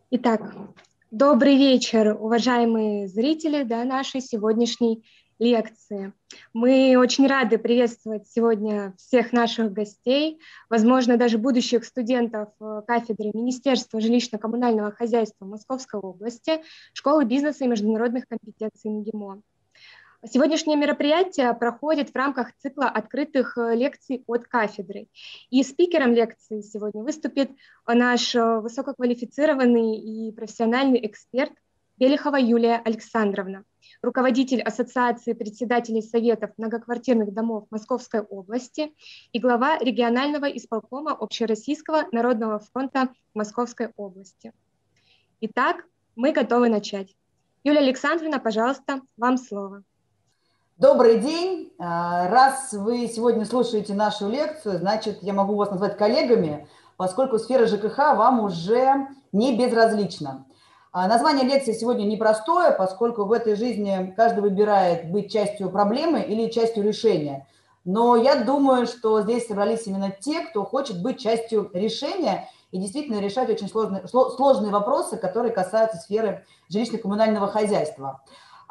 Итак, добрый вечер, уважаемые зрители, нашей сегодняшней лекции. Мы очень рады приветствовать сегодня всех наших гостей, возможно, даже будущих студентов кафедры Министерства жилищно-коммунального хозяйства Московской области, Школы бизнеса и международных компетенций МГИМО. Сегодняшнее мероприятие проходит в рамках цикла открытых лекций от кафедры. И спикером лекции сегодня выступит наш высококвалифицированный и профессиональный эксперт Белихова Юлия Александровна, руководитель Ассоциации председателей Советов многоквартирных домов Московской области и глава регионального исполкома Общероссийского народного фронта Московской области. Итак, мы готовы начать. Юлия Александровна, пожалуйста, вам слово. Добрый день. Раз вы сегодня слушаете нашу лекцию, значит, я могу вас назвать коллегами, поскольку сфера ЖКХ вам уже не безразлична. Название лекции сегодня непростое, поскольку в этой жизни каждый выбирает быть частью проблемы или частью решения. Но я думаю, что здесь собрались именно те, кто хочет быть частью решения и действительно решать очень сложные вопросы, которые касаются сферы жилищно-коммунального хозяйства.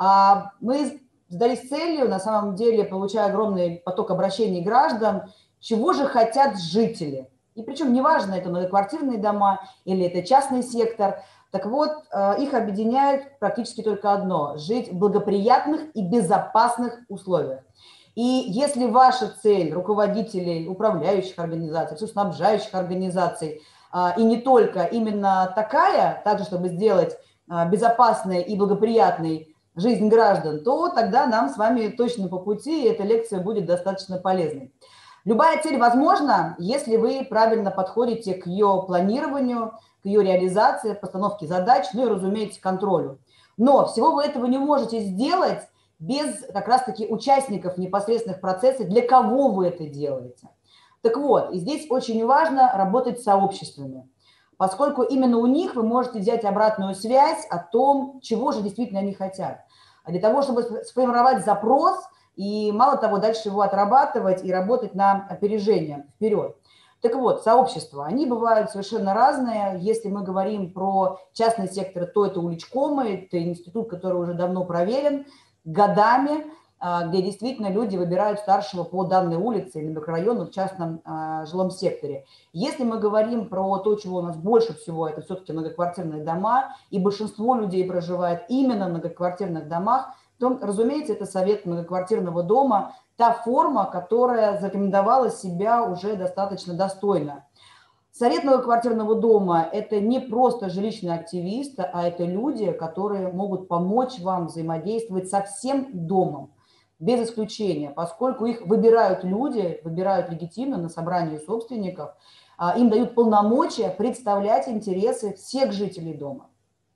Мы задались целью, на самом деле, получая огромный поток обращений граждан, чего же хотят жители. И причем неважно, это многоквартирные дома или это частный сектор. Так вот, их объединяет практически только одно – жить в благоприятных и безопасных условиях. И если ваша цель руководителей управляющих организаций, снабжающих организаций, и не только именно такая, также чтобы сделать безопасной и благоприятной жизнь граждан, то тогда нам с вами точно по пути, и эта лекция будет достаточно полезной. Любая цель возможна, если вы правильно подходите к ее планированию, к ее реализации, постановке задач, ну и, разумеется, контролю. Но всего вы этого не можете сделать без как раз-таки участников непосредственных процессов, для кого вы это делаете. Так вот, и здесь очень важно работать с сообществами, поскольку именно у них вы можете взять обратную связь о том, чего же действительно они хотят. Для того, чтобы сформировать запрос и, мало того, дальше его отрабатывать и работать на опережение вперед. Так вот, сообщества, они бывают совершенно разные. Если мы говорим про частный сектор, то это уличкомы, это институт, который уже давно проверен годами, где действительно люди выбирают старшего по данной улице или микрорайону в частном жилом секторе. Если мы говорим про то, чего у нас больше всего, это все-таки многоквартирные дома, и большинство людей проживает именно в многоквартирных домах, то, разумеется, это совет многоквартирного дома, та форма, которая зарекомендовала себя уже достаточно достойно. Совет многоквартирного дома – это не просто жилищные активисты, а это люди, которые могут помочь вам взаимодействовать со всем домом, без исключения, поскольку их выбирают люди, выбирают легитимно на собрании собственников, им дают полномочия представлять интересы всех жителей дома.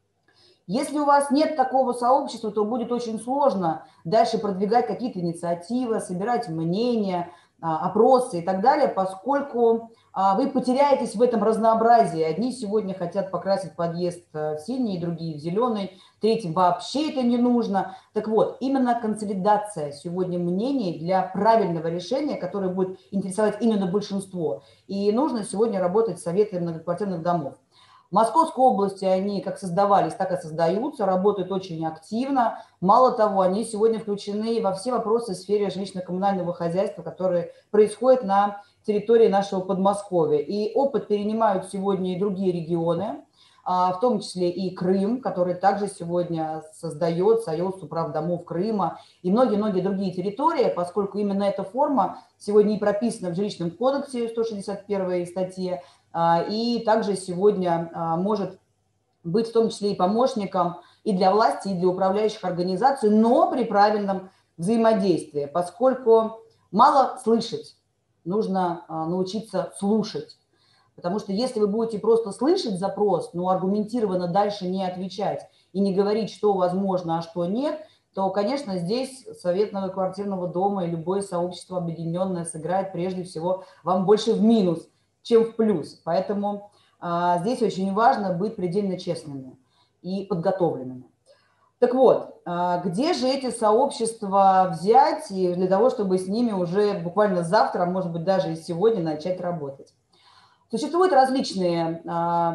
Если у вас нет такого сообщества, то будет очень сложно дальше продвигать какие-то инициативы, собирать мнения, опросы и так далее, поскольку вы потеряетесь в этом разнообразии. Одни сегодня хотят покрасить подъезд в синий, другие в зеленый, третьим вообще это не нужно. Так вот, именно консолидация сегодня мнений для правильного решения, которое будет интересовать именно большинство. И нужно сегодня работать с советами многоквартирных домов. В Московской области они как создавались, так и создаются, работают очень активно. Мало того, они сегодня включены во все вопросы в сфере жилищно-коммунального хозяйства, которые происходят на территории нашего Подмосковья. И опыт перенимают сегодня и другие регионы, в том числе и Крым, который также сегодня создает Союз управдомов Крыма и многие-многие другие территории, поскольку именно эта форма сегодня и прописана в жилищном кодексе 161 статье, и также сегодня может быть в том числе и помощником и для власти, и для управляющих организаций, но при правильном взаимодействии, поскольку мало слышать, нужно научиться слушать. Потому что если вы будете просто слышать запрос, но аргументированно дальше не отвечать и не говорить, что возможно, а что нет, то, конечно, здесь совет многоквартирного дома и любое сообщество объединенное сыграет прежде всего вам больше в минус, чем в плюс. Поэтому здесь очень важно быть предельно честными и подготовленными. Так вот, где же эти сообщества взять и для того, чтобы с ними уже буквально завтра, а может быть даже и сегодня начать работать? Существуют различные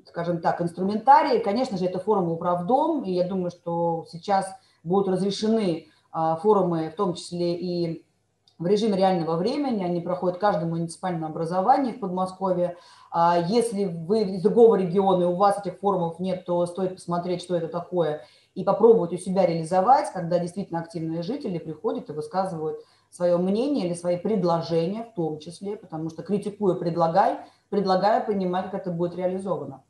скажем так, инструментарий. Конечно же, это форумы «Управдом», и я думаю, что сейчас будут разрешены форумы, в том числе и в режиме реального времени, они проходят в каждом муниципальном образовании в Подмосковье. Если вы из другого региона и у вас этих форумов нет, то стоит посмотреть, что это такое, и попробовать у себя реализовать, когда действительно активные жители приходят и высказывают свое мнение или свои предложения в том числе, потому что критикуя, предлагая понимать, как это будет реализовано.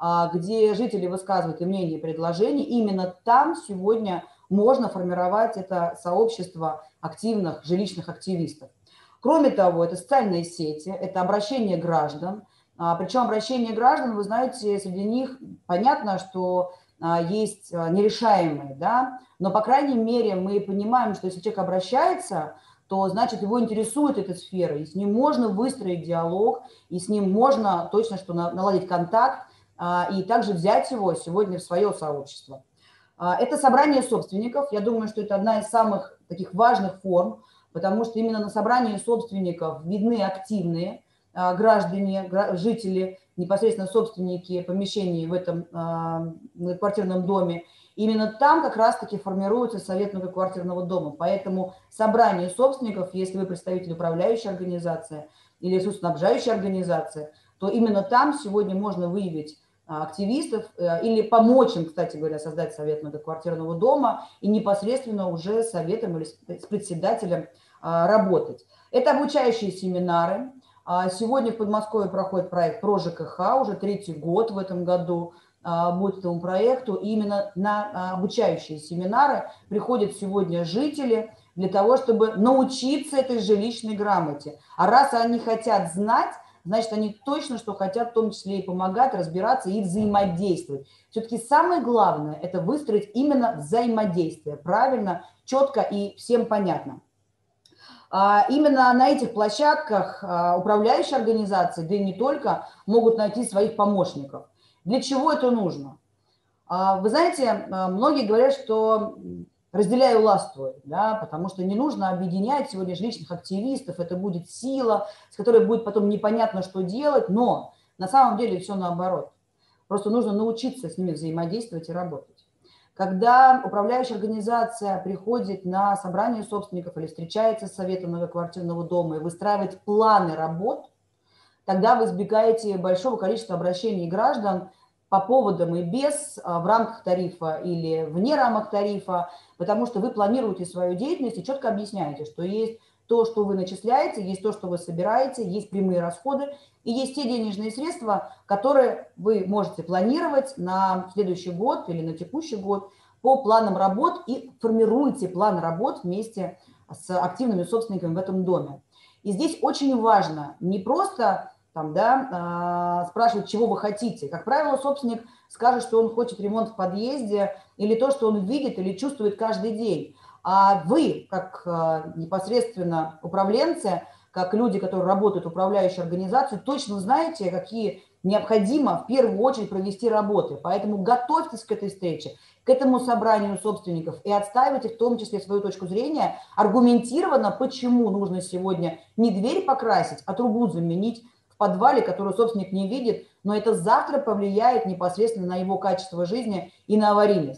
Где жители высказывают и мнение, и предложения, именно там сегодня можно формировать это сообщество активных жилищных активистов. Кроме того, это социальные сети, это обращение граждан. Причем обращение граждан, вы знаете, среди них понятно, что есть нерешаемые, да, но, по крайней мере, мы понимаем, что если человек обращается, то, значит, его интересует эта сфера, и с ним можно выстроить диалог, и с ним можно точно что наладить контакт, и также взять его сегодня в свое сообщество. Это собрание собственников. Я думаю, что это одна из самых таких важных форм, потому что именно на собрании собственников видны активные граждане, жители, непосредственно собственники помещений в этом многоквартирном доме. Именно там как раз-таки формируется совет многоквартирного дома. Поэтому собрание собственников, если вы представитель управляющей организации или ресурсоснабжающей организации, то именно там сегодня можно выявить активистов или помочь им, кстати говоря, создать совет многоквартирного дома и непосредственно уже с советом или с председателем работать. Это обучающие семинары. Сегодня в Подмосковье проходит проект про ЖКХ, уже 3-й год в этом году будет этому проекту. И именно на обучающие семинары приходят сегодня жители для того, чтобы научиться этой жилищной грамоте. А раз они хотят знать, значит, они точно что хотят, в том числе и помогать, разбираться и взаимодействовать. Все-таки самое главное – это выстроить именно взаимодействие, правильно, четко и всем понятно. Именно на этих площадках управляющие организации, да и не только, могут найти своих помощников. Для чего это нужно? Вы знаете, многие говорят, что разделяй и властвуй, да, потому что не нужно объединять сегодня жилищных активистов, это будет сила, с которой будет потом непонятно, что делать, но на самом деле все наоборот. Просто нужно научиться с ними взаимодействовать и работать. Когда управляющая организация приходит на собрание собственников или встречается с советом многоквартирного дома и выстраивает планы работ, тогда вы избегаете большого количества обращений граждан по поводам и без, в рамках тарифа или вне рамок тарифа, потому что вы планируете свою деятельность и четко объясняете, что есть то, что вы начисляете, есть то, что вы собираете, есть прямые расходы, и есть те денежные средства, которые вы можете планировать на следующий год или на текущий год по планам работ и формируете план работ вместе с активными собственниками в этом доме. И здесь очень важно не просто спрашивать, чего вы хотите. Как правило, собственник скажет, что он хочет ремонт в подъезде или то, что он видит или чувствует каждый день. А вы, как непосредственно управленцы, как люди, которые работают в управляющей организации, точно знаете, какие необходимо в первую очередь провести работы. Поэтому готовьтесь к этой встрече, к этому собранию собственников и отстаивайте в том числе свою точку зрения аргументированно, почему нужно сегодня не дверь покрасить, а трубу заменить в подвале, которую собственник не видит, но это завтра повлияет непосредственно на его качество жизни и на аварийность.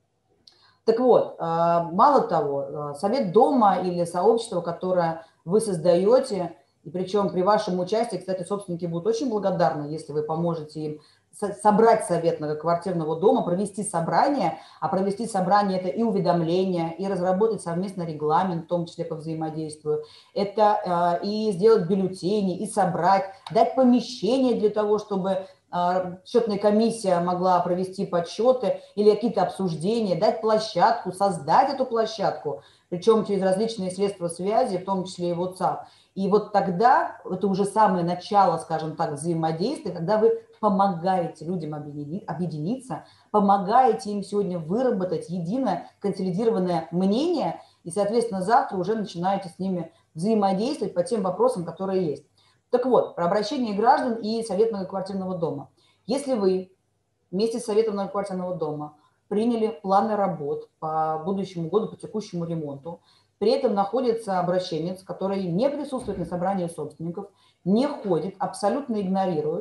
Так вот, мало того, совет дома или сообщество, которое вы создаете, и причем при вашем участии, кстати, собственники будут очень благодарны, если вы поможете им собрать совет многоквартирного дома, провести собрание, а провести собрание – это и уведомление, и разработать совместно регламент, в том числе по взаимодействию, это и сделать бюллетени, и собрать, дать помещение для того, чтобы счетная комиссия могла провести подсчеты или какие-то обсуждения, дать площадку, создать эту площадку, причем через различные средства связи, в том числе и WhatsApp. И вот тогда, это уже самое начало, скажем так, взаимодействия, когда вы помогаете людям объединиться, помогаете им сегодня выработать единое консолидированное мнение, и, соответственно, завтра уже начинаете с ними взаимодействовать по тем вопросам, которые есть. Так вот, про обращение граждан и совет многоквартирного дома. Если вы вместе с советом многоквартирного дома приняли планы работ по будущему году, по текущему ремонту, при этом находится обращенец, который не присутствует на собрании собственников, не ходит, абсолютно игнорирует,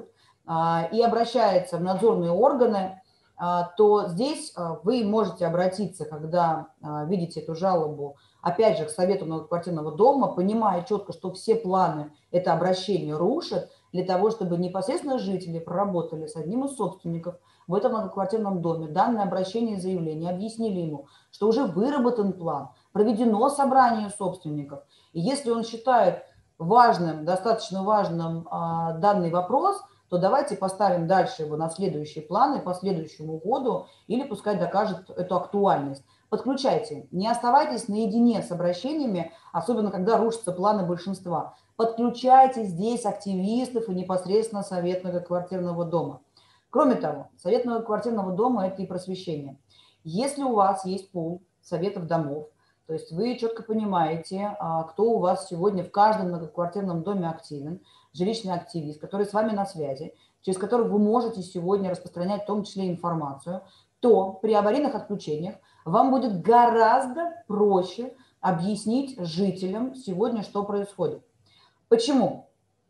и обращается в надзорные органы, то здесь вы можете обратиться, когда видите эту жалобу, опять же, к Совету многоквартирного дома, понимая четко, что все планы это обращение рушат, для того, чтобы непосредственно жители проработали с одним из собственников в этом многоквартирном доме данное обращение и заявление, объяснили ему, что уже выработан план, проведено собрание собственников. И если он считает важным, достаточно важным данный вопрос, то давайте поставим дальше его на следующие планы по следующему году или пускай докажет эту актуальность. Подключайте, не оставайтесь наедине с обращениями, особенно когда рушатся планы большинства. Подключайте здесь активистов и непосредственно Совет многоквартирного дома. Кроме того, Совет многоквартирного дома – это и просвещение. Если у вас есть пул советов домов, то есть вы четко понимаете, кто у вас сегодня в каждом многоквартирном доме активен, жилищный активист, который с вами на связи, через который вы можете сегодня распространять в том числе информацию, то при аварийных отключениях вам будет гораздо проще объяснить жителям сегодня, что происходит. Почему?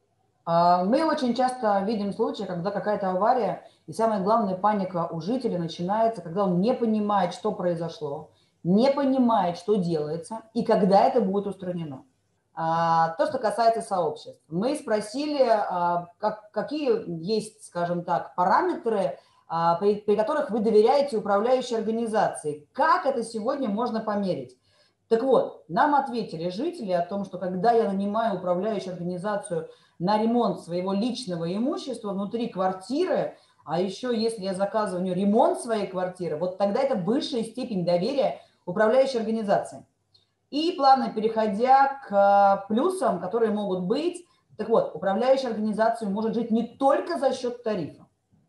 Мы очень часто видим случаи, когда какая-то авария, и самое главное, паника у жителя начинается, когда он не понимает, что произошло, не понимает, что делается, и когда это будет устранено. То, что касается сообществ. Мы спросили, какие есть, скажем так, параметры, при которых вы доверяете управляющей организации. Как это сегодня можно померить? Так вот, нам ответили жители о том, что когда я нанимаю управляющую организацию на ремонт своего личного имущества внутри квартиры, а еще если я заказываю у нее ремонт своей квартиры, вот тогда это высшая степень доверия управляющей организации. И плавно переходя к плюсам, которые могут быть, так вот, управляющая организация может жить не только за счет тарифа,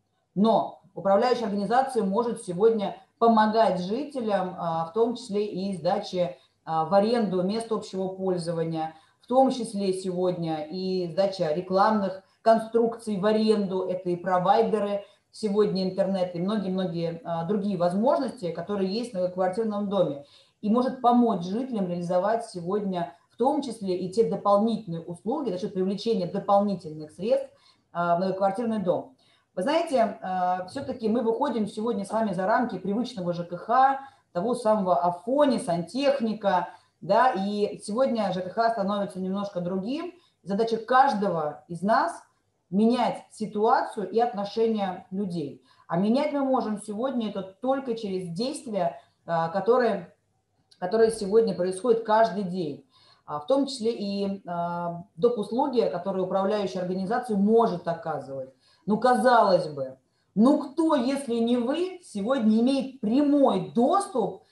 но управляющая организация может сегодня помогать жителям, в том числе и сдаче в аренду мест общего пользования, в том числе сегодня и сдача рекламных конструкций в аренду, это и провайдеры сегодня интернет, и многие-многие другие возможности, которые есть в многоквартирном доме, и может помочь жителям реализовать сегодня в том числе и те дополнительные услуги за счет привлечения дополнительных средств в многоквартирный дом. Вы знаете, все-таки мы выходим сегодня с вами за рамки привычного ЖКХ, того самого Афони, сантехника, да, и сегодня ЖКХ становится немножко другим. Задача каждого из нас менять ситуацию и отношения людей. А менять мы можем сегодня это только через действия, которые сегодня происходят каждый день. В том числе и доп. Услуги, которые управляющая организация может оказывать. Ну, казалось бы, ну кто, если не вы, сегодня имеет прямой доступ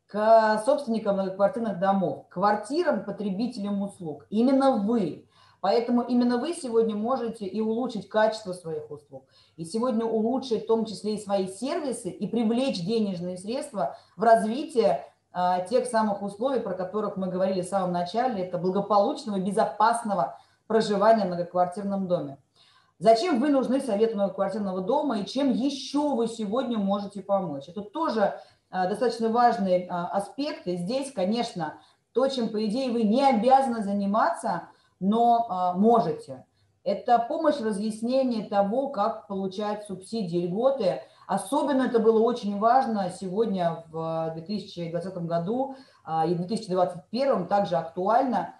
к собственникам многоквартирных домов, к квартирам, потребителям услуг? Именно вы. Поэтому именно вы сегодня можете и улучшить качество своих услуг, и сегодня улучшить в том числе и свои сервисы, и привлечь денежные средства в развитие тех самых условий, про которых мы говорили в самом начале, это благополучного, безопасного проживания в многоквартирном доме. Зачем вы нужны Совету многоквартирного дома и чем еще вы сегодня можете помочь? Это тоже достаточно важный аспект. И здесь, конечно, то, чем, по идее, вы не обязаны заниматься, но можете. Это помощь в разъяснении того, как получать субсидии, льготы. Особенно это было очень важно сегодня в 2020 году и в 2021 также актуально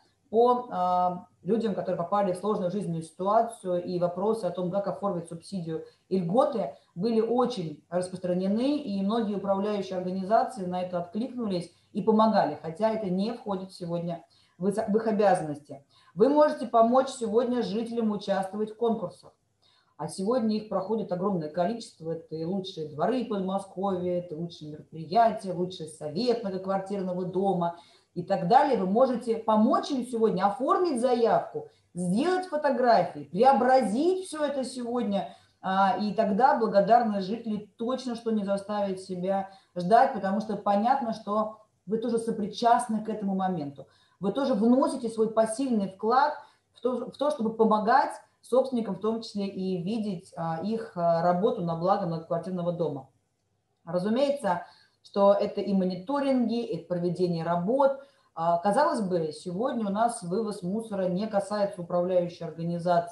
по людям, которые попали в сложную жизненную ситуацию, и вопросы о том, как оформить субсидию и льготы, были очень распространены, и многие управляющие организации на это откликнулись и помогали, хотя это не входит сегодня в их обязанности. Вы можете помочь сегодня жителям участвовать в конкурсах, а сегодня их проходит огромное количество. Это и лучшие дворы Подмосковья, это лучшие мероприятия, лучший совет многоквартирного дома и так далее. Вы можете помочь им сегодня оформить заявку, сделать фотографии, преобразить все это сегодня, и тогда благодарность жителей точно что не заставит себя ждать, потому что понятно, что вы тоже сопричастны к этому моменту. Вы тоже вносите свой посильный вклад в то, чтобы помогать собственникам, в том числе и видеть их работу на благо многоквартирного дома. Разумеется, что это и мониторинги, и проведение работ. Казалось бы, сегодня у нас вывоз мусора не касается управляющей организации,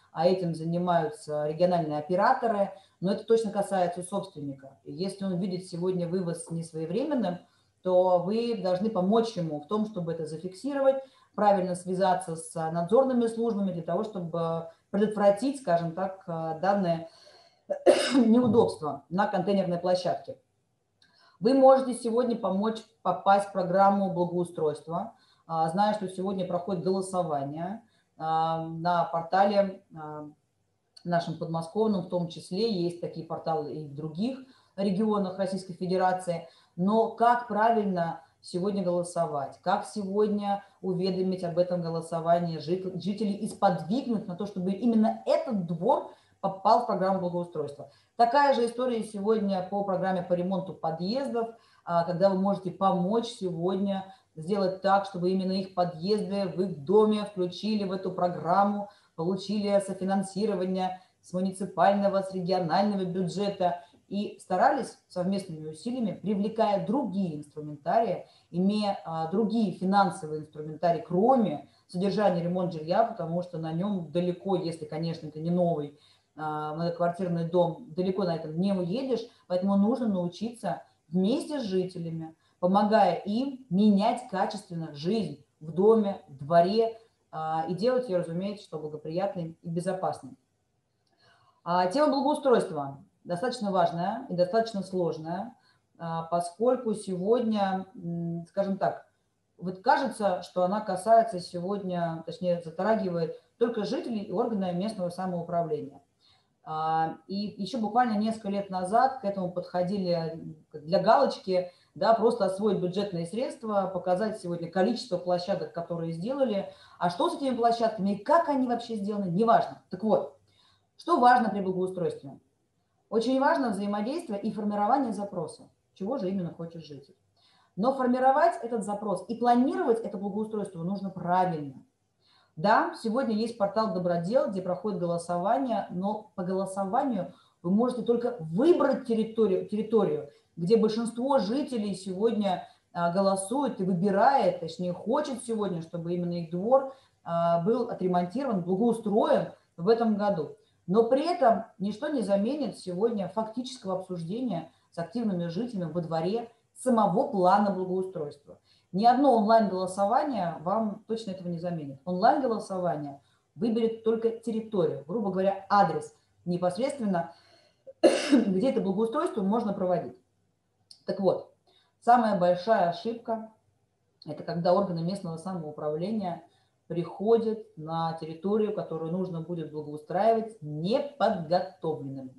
а этим занимаются региональные операторы, но это точно касается собственника. Если он видит сегодня вывоз несвоевременным, то вы должны помочь ему в том, чтобы это зафиксировать, правильно связаться с надзорными службами для того, чтобы предотвратить, скажем так, данное неудобство на контейнерной площадке. Вы можете сегодня помочь попасть в программу благоустройства. Знаю, что сегодня проходит голосование на портале нашем подмосковном, в том числе есть такие порталы и в других регионах Российской Федерации. Но как правильно сегодня голосовать, как сегодня уведомить об этом голосовании жителей и сподвигнуть на то, чтобы именно этот двор попал в программу благоустройства. Такая же история сегодня по программе по ремонту подъездов, когда вы можете помочь сегодня сделать так, чтобы именно их подъезды в их доме включили в эту программу, получили софинансирование с муниципального, с регионального бюджета и старались совместными усилиями, привлекая другие инструментарии, имея другие финансовые инструментарии, кроме содержания ремонта жилья, потому что на нем далеко, если, конечно, это не новый многоквартирный дом, далеко на этом не уедешь, поэтому нужно научиться вместе с жителями, помогая им менять качественно жизнь в доме, в дворе и делать ее, разумеется, что благоприятной и безопасной. Тема благоустройства достаточно важная и достаточно сложная, поскольку сегодня, скажем так, вот кажется, что она касается сегодня, точнее, затрагивает только жителей и органы местного самоуправления. И еще буквально несколько лет назад к этому подходили для галочки, да, просто освоить бюджетные средства, показать сегодня количество площадок, которые сделали, а что с этими площадками и как они вообще сделаны, неважно. Так вот, что важно при благоустройстве? Очень важно взаимодействие и формирование запроса, чего же именно хочет житель. Но формировать этот запрос и планировать это благоустройство нужно правильно. Да, сегодня есть портал Добродел, где проходит голосование, но по голосованию вы можете только выбрать территорию, где большинство жителей сегодня голосует и выбирает, точнее хочет сегодня, чтобы именно их двор был отремонтирован, благоустроен в этом году. Но при этом ничто не заменит сегодня фактического обсуждения с активными жителями во дворе самого плана благоустройства. Ни одно онлайн-голосование вам точно этого не заменит. Онлайн-голосование выберет только территорию, грубо говоря, адрес непосредственно, где это благоустройство можно проводить. Так вот, самая большая ошибка – это когда органы местного самоуправления приходят на территорию, которую нужно будет благоустраивать, неподготовленными.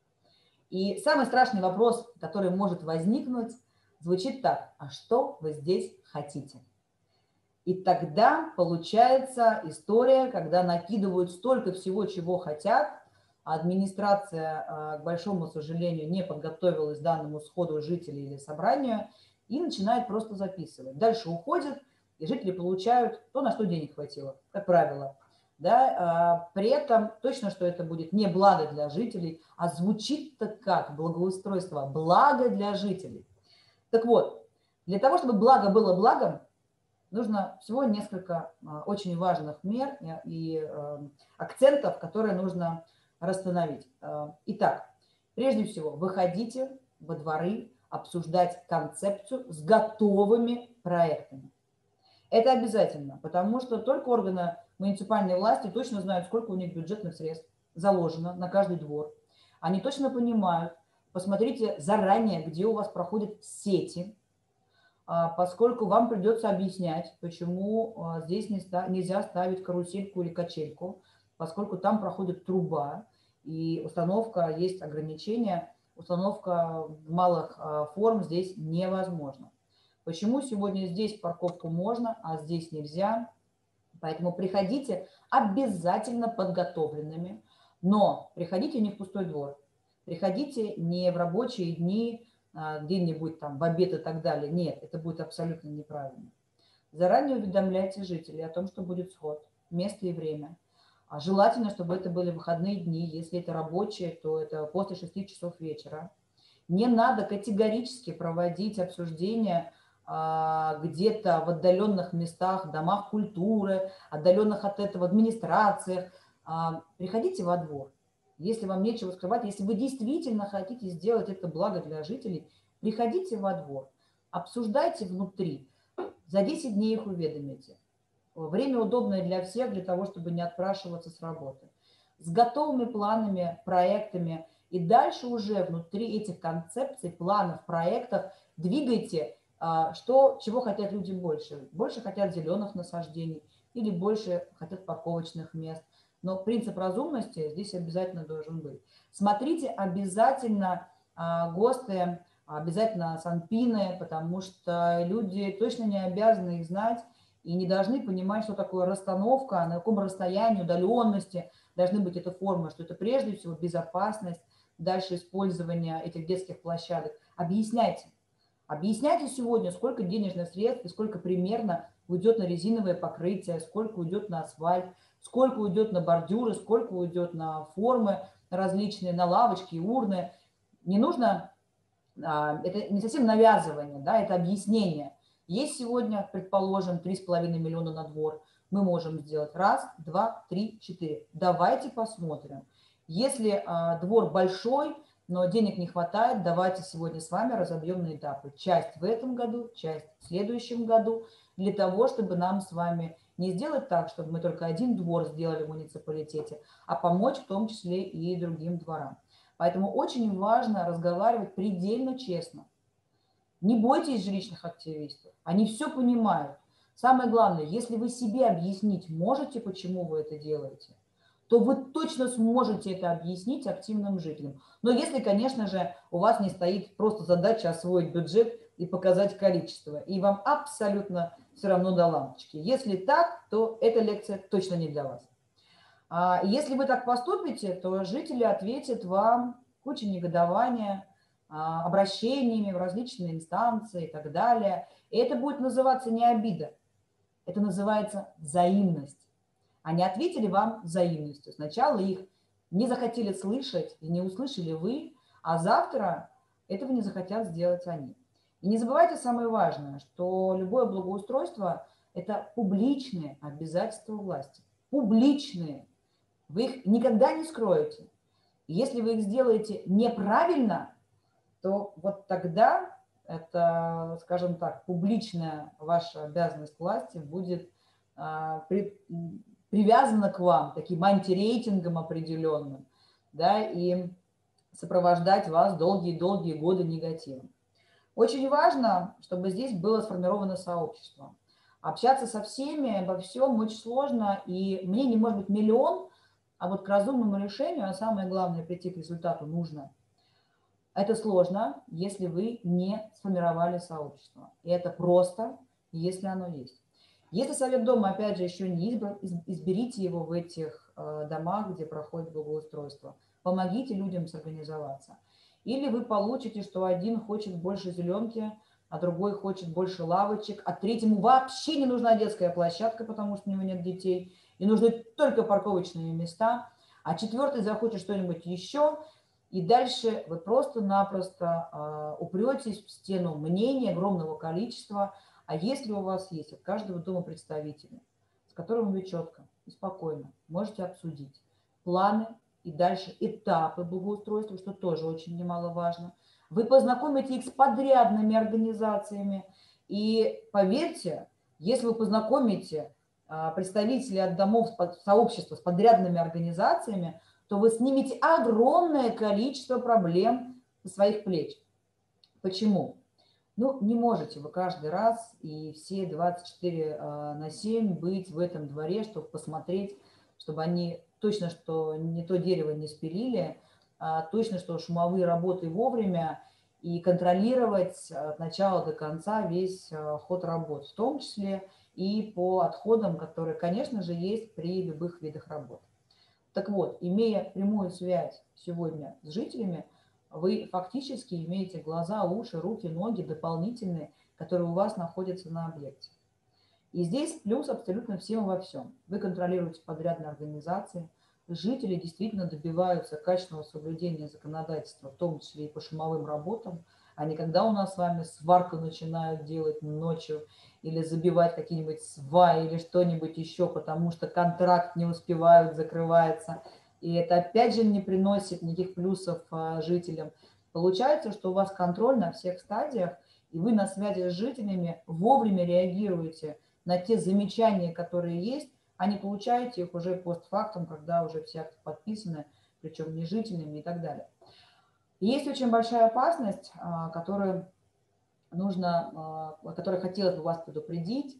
И самый страшный вопрос, который может возникнуть, звучит так: а что вы здесь хотите? И тогда получается история, когда накидывают столько всего, чего хотят, а администрация, к большому сожалению, не подготовилась к данному сходу жителей или собранию и начинает просто записывать. Дальше уходит, и жители получают то, на что денег хватило, как правило. Да? При этом точно, что это будет не благо для жителей, а звучит-то как благоустройство, благо для жителей. Так вот, для того, чтобы благо было благом, нужно всего несколько очень важных мер и акцентов, которые нужно расстановить. Итак, прежде всего, выходите во дворы обсуждать концепцию с готовыми проектами. Это обязательно, потому что только органы муниципальной власти точно знают, сколько у них бюджетных средств заложено на каждый двор. Они точно понимают, посмотрите заранее, где у вас проходят сети, поскольку вам придется объяснять, почему здесь нельзя ставить карусельку или качельку, поскольку там проходит труба, и установка, есть ограничения, установка малых форм здесь невозможна. Почему сегодня здесь парковку можно, а здесь нельзя? Поэтому приходите обязательно подготовленными, но приходите не в пустой двор, приходите не в рабочие дни, где-нибудь там в обед и так далее. Нет, это будет абсолютно неправильно. Заранее уведомляйте жителей о том, что будет сход, место и время. Желательно, чтобы это были выходные дни. Если это рабочие, то это после 6 часов вечера. Не надо категорически проводить обсуждения где-то в отдаленных местах, домах культуры, отдаленных от этого администрациях. Приходите во двор. Если вам нечего скрывать, если вы действительно хотите сделать это благо для жителей, приходите во двор, обсуждайте внутри, за 10 дней их уведомите. Время удобное для всех, для того, чтобы не отпрашиваться с работы. С готовыми планами, проектами. И дальше уже внутри этих концепций, планов, проектов двигайте, чего хотят люди больше. Больше хотят зеленых насаждений или больше хотят парковочных мест. Но принцип разумности здесь обязательно должен быть. Смотрите обязательно ГОСТы, обязательно санпины, потому что люди точно не обязаны их знать и не должны понимать, что такое расстановка, на каком расстоянии, удаленности должны быть эта форма, что это прежде всего безопасность, дальше использование этих детских площадок. Объясняйте. Объясняйте сегодня, сколько денежных средств и сколько примерно уйдет на резиновое покрытие, сколько уйдет на асфальт, сколько уйдет на бордюры, сколько уйдет на формы различные, на лавочки, урны. Не нужно, это не совсем навязывание, да, это объяснение. Есть сегодня, предположим, 3,5 миллиона на двор. Мы можем сделать 1, 2, 3, 4. Давайте посмотрим. Если двор большой, но денег не хватает, давайте сегодня с вами разобьем на этапы. Часть в этом году, часть в следующем году, для того, чтобы нам с вами не сделать так, чтобы мы только один двор сделали в муниципалитете, а помочь в том числе и другим дворам. Поэтому очень важно разговаривать предельно честно. Не бойтесь жилищных активистов, они все понимают. Самое главное, если вы себе объяснить можете, почему вы это делаете, то вы точно сможете это объяснить активным жителям. Но если, конечно же, у вас не стоит просто задача освоить бюджет и показать количество, и вам абсолютно все равно до лампочки. Если так, то эта лекция точно не для вас. Если вы так поступите, то жители ответят вам кучей негодования, обращениями в различные инстанции и так далее. И это будет называться не обида, это называется взаимность. Они ответили вам взаимностью. Сначала их не захотели слышать и не услышали вы, а завтра этого не захотят сделать они. И не забывайте самое важное, что любое благоустройство – это публичные обязательства власти. Публичные. Вы их никогда не скроете. Если вы их сделаете неправильно, то вот тогда это, скажем так, публичная ваша обязанность власти будет привязана к вам таким антирейтингом определенным, да, и сопровождать вас долгие-долгие годы негативом. Очень важно, чтобы здесь было сформировано сообщество. Общаться со всеми обо всем очень сложно, и мнений может быть миллион, а вот к разумному решению, а самое главное, прийти к результату нужно. Это сложно, если вы не сформировали сообщество. И это просто, если оно есть. Если совет дома, опять же, еще не избран, изберите его в этих домах, где проходит благоустройство. Помогите людям сорганизоваться. Или вы получите, что один хочет больше зеленки, а другой хочет больше лавочек, а третьему вообще не нужна детская площадка, потому что у него нет детей, и нужны только парковочные места, а четвертый захочет что-нибудь еще, и дальше вы просто-напросто упретесь в стену мнений огромного количества. А если у вас есть от каждого дома представителя, с которым вы четко и спокойно можете обсудить планы и дальше этапы благоустройства, что тоже очень немаловажно, вы познакомите их с подрядными организациями. И поверьте, если вы познакомите представителей от домов сообщества с подрядными организациями, то вы снимете огромное количество проблем со своих плеч. Почему? Ну, не можете вы каждый раз и все 24/7 быть в этом дворе, чтобы посмотреть, чтобы они точно, что не то дерево не спилили, точно, что шумовые работы вовремя, и контролировать от начала до конца весь ход работ, в том числе и по отходам, которые, конечно же, есть при любых видах работ. Так вот, имея прямую связь сегодня с жителями, вы фактически имеете глаза, уши, руки, ноги дополнительные, которые у вас находятся на объекте. И здесь плюс абсолютно всем во всем. Вы контролируете подрядные организации, жители действительно добиваются качественного соблюдения законодательства, в том числе и по шумовым работам, а не когда у нас с вами сварку начинают делать ночью или забивать какие-нибудь сваи или что-нибудь еще, потому что контракт не успевают, закрывается. И это опять же не приносит никаких плюсов жителям. Получается, что у вас контроль на всех стадиях, и вы на связи с жителями вовремя реагируете на те замечания, которые есть, а не получаете их уже постфактум, когда уже все акты подписаны, причем не жителями и так далее. И есть очень большая опасность, которую хотелось бы вас предупредить.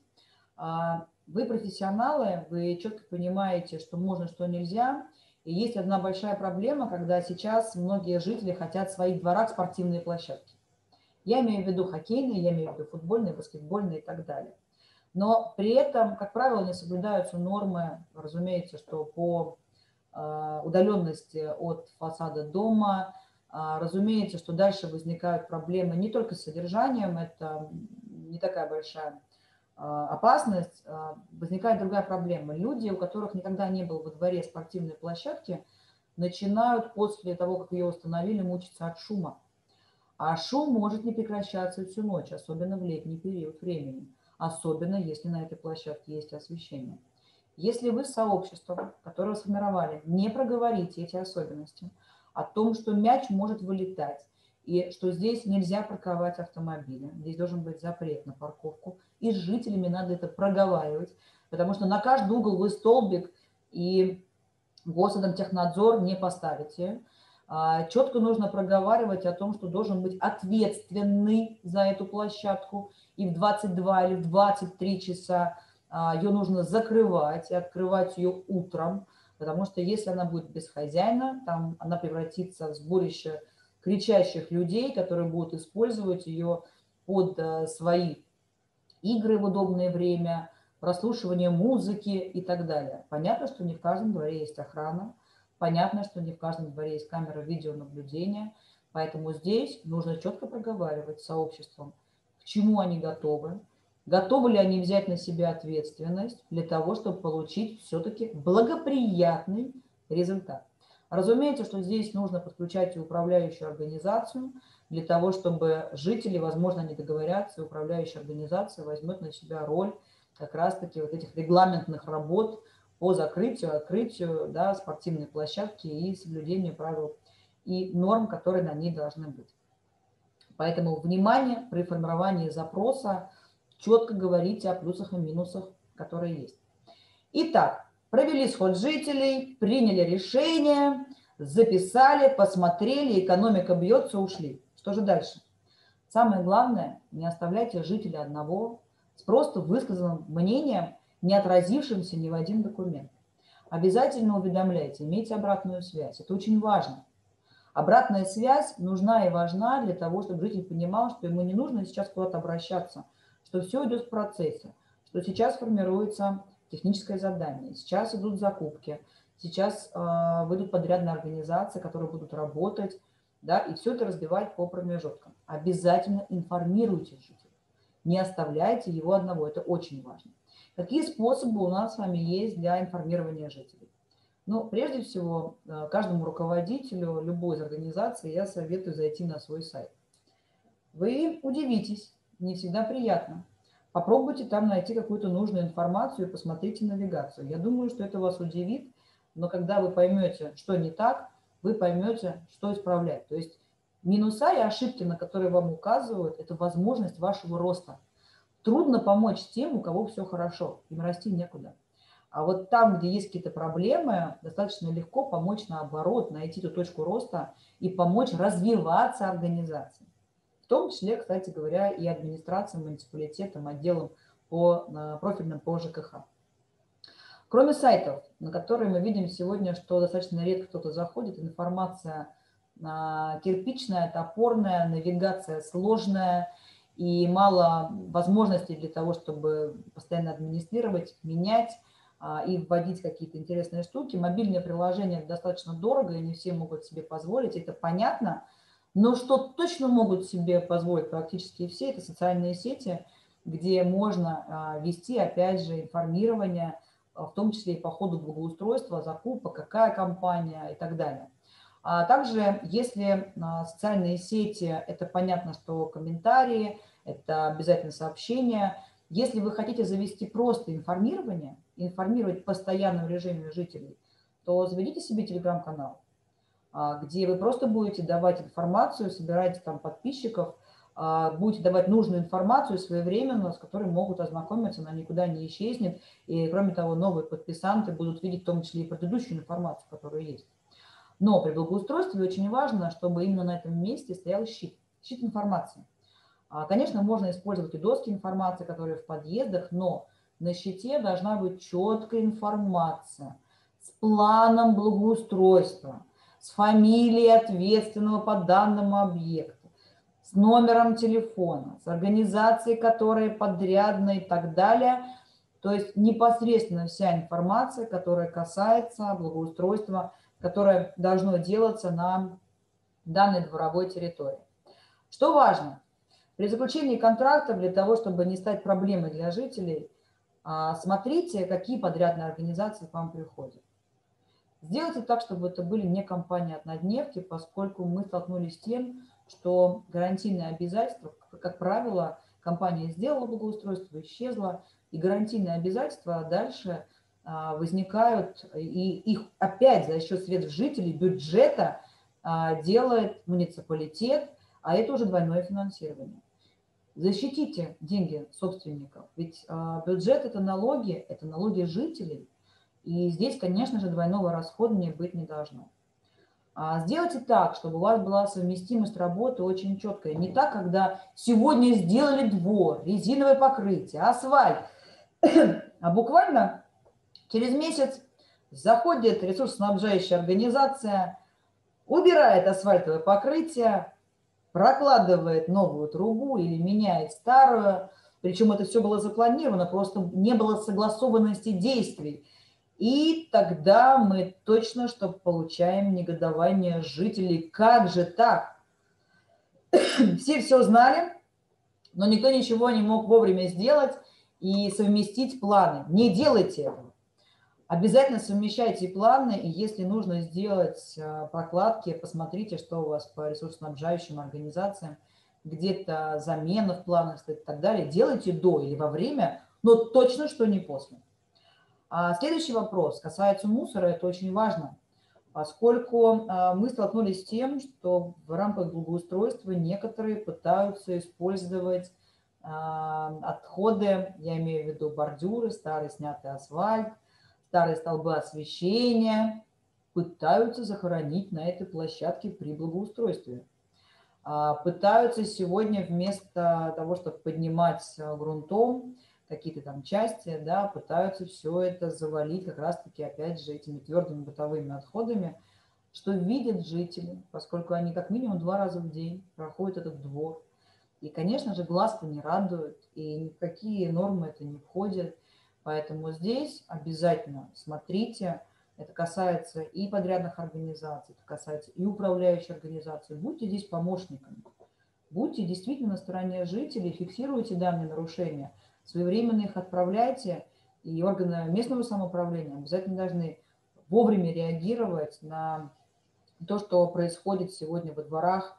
Вы профессионалы, вы четко понимаете, что можно, что нельзя. И есть одна большая проблема, когда сейчас многие жители хотят в своих дворах спортивные площадки. Я имею в виду хоккейные, я имею в виду футбольные, баскетбольные и так далее. Но при этом, как правило, не соблюдаются нормы, разумеется, что по удаленности от фасада дома, разумеется, что дальше возникают проблемы не только с содержанием, это не такая большая опасность, возникает другая проблема. Люди, у которых никогда не было во дворе спортивной площадки, начинают после того, как ее установили, мучиться от шума. А шум может не прекращаться всю ночь, особенно в летний период времени, особенно если на этой площадке есть освещение. Если вы с сообществом, которое сформировали, не проговорите эти особенности, о том, что мяч может вылетать, и что здесь нельзя парковать автомобили, здесь должен быть запрет на парковку, и с жителями надо это проговаривать, потому что на каждый угол вы столбик и Госатомтехнадзор не поставите. Четко нужно проговаривать о том, что должен быть ответственный за эту площадку, и в 22 или в 23 часа ее нужно закрывать и открывать ее утром, потому что если она будет без хозяина, там она превратится в сборище кричащих людей, которые будут использовать ее под свои игры в удобное время, прослушивание музыки и так далее. Понятно, что не в каждом дворе есть охрана, понятно, что не в каждом дворе есть камера видеонаблюдения, поэтому здесь нужно четко проговаривать с сообществом, к чему они готовы, готовы ли они взять на себя ответственность для того, чтобы получить все-таки благоприятный результат. Разумеется, что здесь нужно подключать и управляющую организацию для того, чтобы жители, возможно, не договорятся, и управляющая организация возьмет на себя роль как раз-таки вот этих регламентных работ по закрытию, открытию, да, спортивной площадки и соблюдению правил и норм, которые на ней должны быть. Поэтому внимание при формировании запроса, четко говорите о плюсах и минусах, которые есть. Итак, провели сход жителей, приняли решение, записали, посмотрели, экономика бьется, ушли. Что же дальше? Самое главное, не оставляйте жителя одного с просто высказанным мнением, не отразившимся ни в один документ. Обязательно уведомляйте, имейте обратную связь. Это очень важно. Обратная связь нужна и важна для того, чтобы житель понимал, что ему не нужно сейчас куда-то обращаться, что все идет в процессе, что сейчас формируется техническое задание, сейчас идут закупки, сейчас выйдут подрядные организации, которые будут работать, да, и все это разбивать по промежуткам. Обязательно информируйте жителя, не оставляйте его одного, это очень важно. Какие способы у нас с вами есть для информирования жителей? Ну, прежде всего, каждому руководителю любой из организаций я советую зайти на свой сайт. Вы удивитесь, не всегда приятно. Попробуйте там найти какую-то нужную информацию и посмотрите навигацию. Я думаю, что это вас удивит, но когда вы поймете, что не так, вы поймете, что исправлять. То есть минуса и ошибки, на которые вам указывают, это возможность вашего роста. Трудно помочь тем, у кого все хорошо, им расти некуда. А вот там, где есть какие-то проблемы, достаточно легко помочь наоборот, найти ту точку роста и помочь развиваться организации. В том числе, кстати говоря, и администрациям, муниципалитетам, отделам профильным по ЖКХ. Кроме сайтов, на которые мы видим сегодня, что достаточно редко кто-то заходит, информация кирпичная, топорная, навигация сложная и мало возможностей для того, чтобы постоянно администрировать, менять и вводить какие-то интересные штуки. Мобильные приложения достаточно дорого, и не все могут себе позволить, это понятно. Но что точно могут себе позволить практически все, это социальные сети, где можно вести, опять же, информирование, в том числе и по ходу благоустройства, закупок, какая компания и так далее. А также, если социальные сети, это понятно, что комментарии, это обязательно сообщения. Если вы хотите завести просто информирование, информировать в постоянном режиме жителей, то заведите себе телеграм-канал, где вы просто будете давать информацию, собираете там подписчиков, будете давать нужную информацию своевременно, с которой могут ознакомиться, она никуда не исчезнет. И, кроме того, новые подписанты будут видеть в том числе и предыдущую информацию, которая есть. Но при благоустройстве очень важно, чтобы именно на этом месте стоял щит информации. Конечно, можно использовать и доски информации, которые в подъездах, но на щите должна быть четкая информация с планом благоустройства, с фамилией ответственного по данному объекту, с номером телефона, с организацией, которая подрядна и так далее. То есть непосредственно вся информация, которая касается благоустройства, которое должно делаться на данной дворовой территории. Что важно? При заключении контрактов, для того, чтобы не стать проблемой для жителей, смотрите, какие подрядные организации к вам приходят. Сделайте так, чтобы это были не компании-однодневки, поскольку мы столкнулись с тем, что гарантийные обязательства, как правило, компания сделала благоустройство, исчезла, и гарантийные обязательства дальше возникают, и их опять за счет средств жителей, бюджета делает муниципалитет, а это уже двойное финансирование. Защитите деньги собственников, ведь бюджет – это налоги жителей, и здесь, конечно же, двойного расходования быть не должно. Сделайте так, чтобы у вас была совместимость работы очень четкая. Не так, когда сегодня сделали двор, резиновое покрытие, асфальт, а буквально через месяц заходит ресурсоснабжающая организация, убирает асфальтовое покрытие, прокладывает новую трубу или меняет старую, причем это все было запланировано, просто не было согласованности действий. И тогда мы точно что получаем негодование жителей. Как же так? Все знали, но никто ничего не мог вовремя сделать и совместить планы. Не делайте этого. Обязательно совмещайте планы, и если нужно сделать прокладки, посмотрите, что у вас по ресурсоснабжающим организациям, где-то замена в планах стоит и так далее. Делайте до или во время, но точно, что не после. Следующий вопрос касается мусора, это очень важно, поскольку мы столкнулись с тем, что в рамках благоустройства некоторые пытаются использовать отходы, я имею в виду бордюры, старый снятый асфальт, старые столбы освещения, пытаются захоронить на этой площадке при благоустройстве. Пытаются сегодня вместо того, чтобы поднимать грунтом какие-то там части, да, пытаются все это завалить как раз-таки, опять же, этими твердыми бытовыми отходами, что видят жители, поскольку они как минимум 2 раза в день проходят этот двор. И, конечно же, глаз-то не радует, и никакие нормы это не входят. Поэтому здесь обязательно смотрите, это касается и подрядных организаций, это касается и управляющих организаций. Будьте здесь помощниками, будьте действительно на стороне жителей, фиксируйте данные нарушения, своевременно их отправляйте, и органы местного самоуправления обязательно должны вовремя реагировать на то, что происходит сегодня во дворах,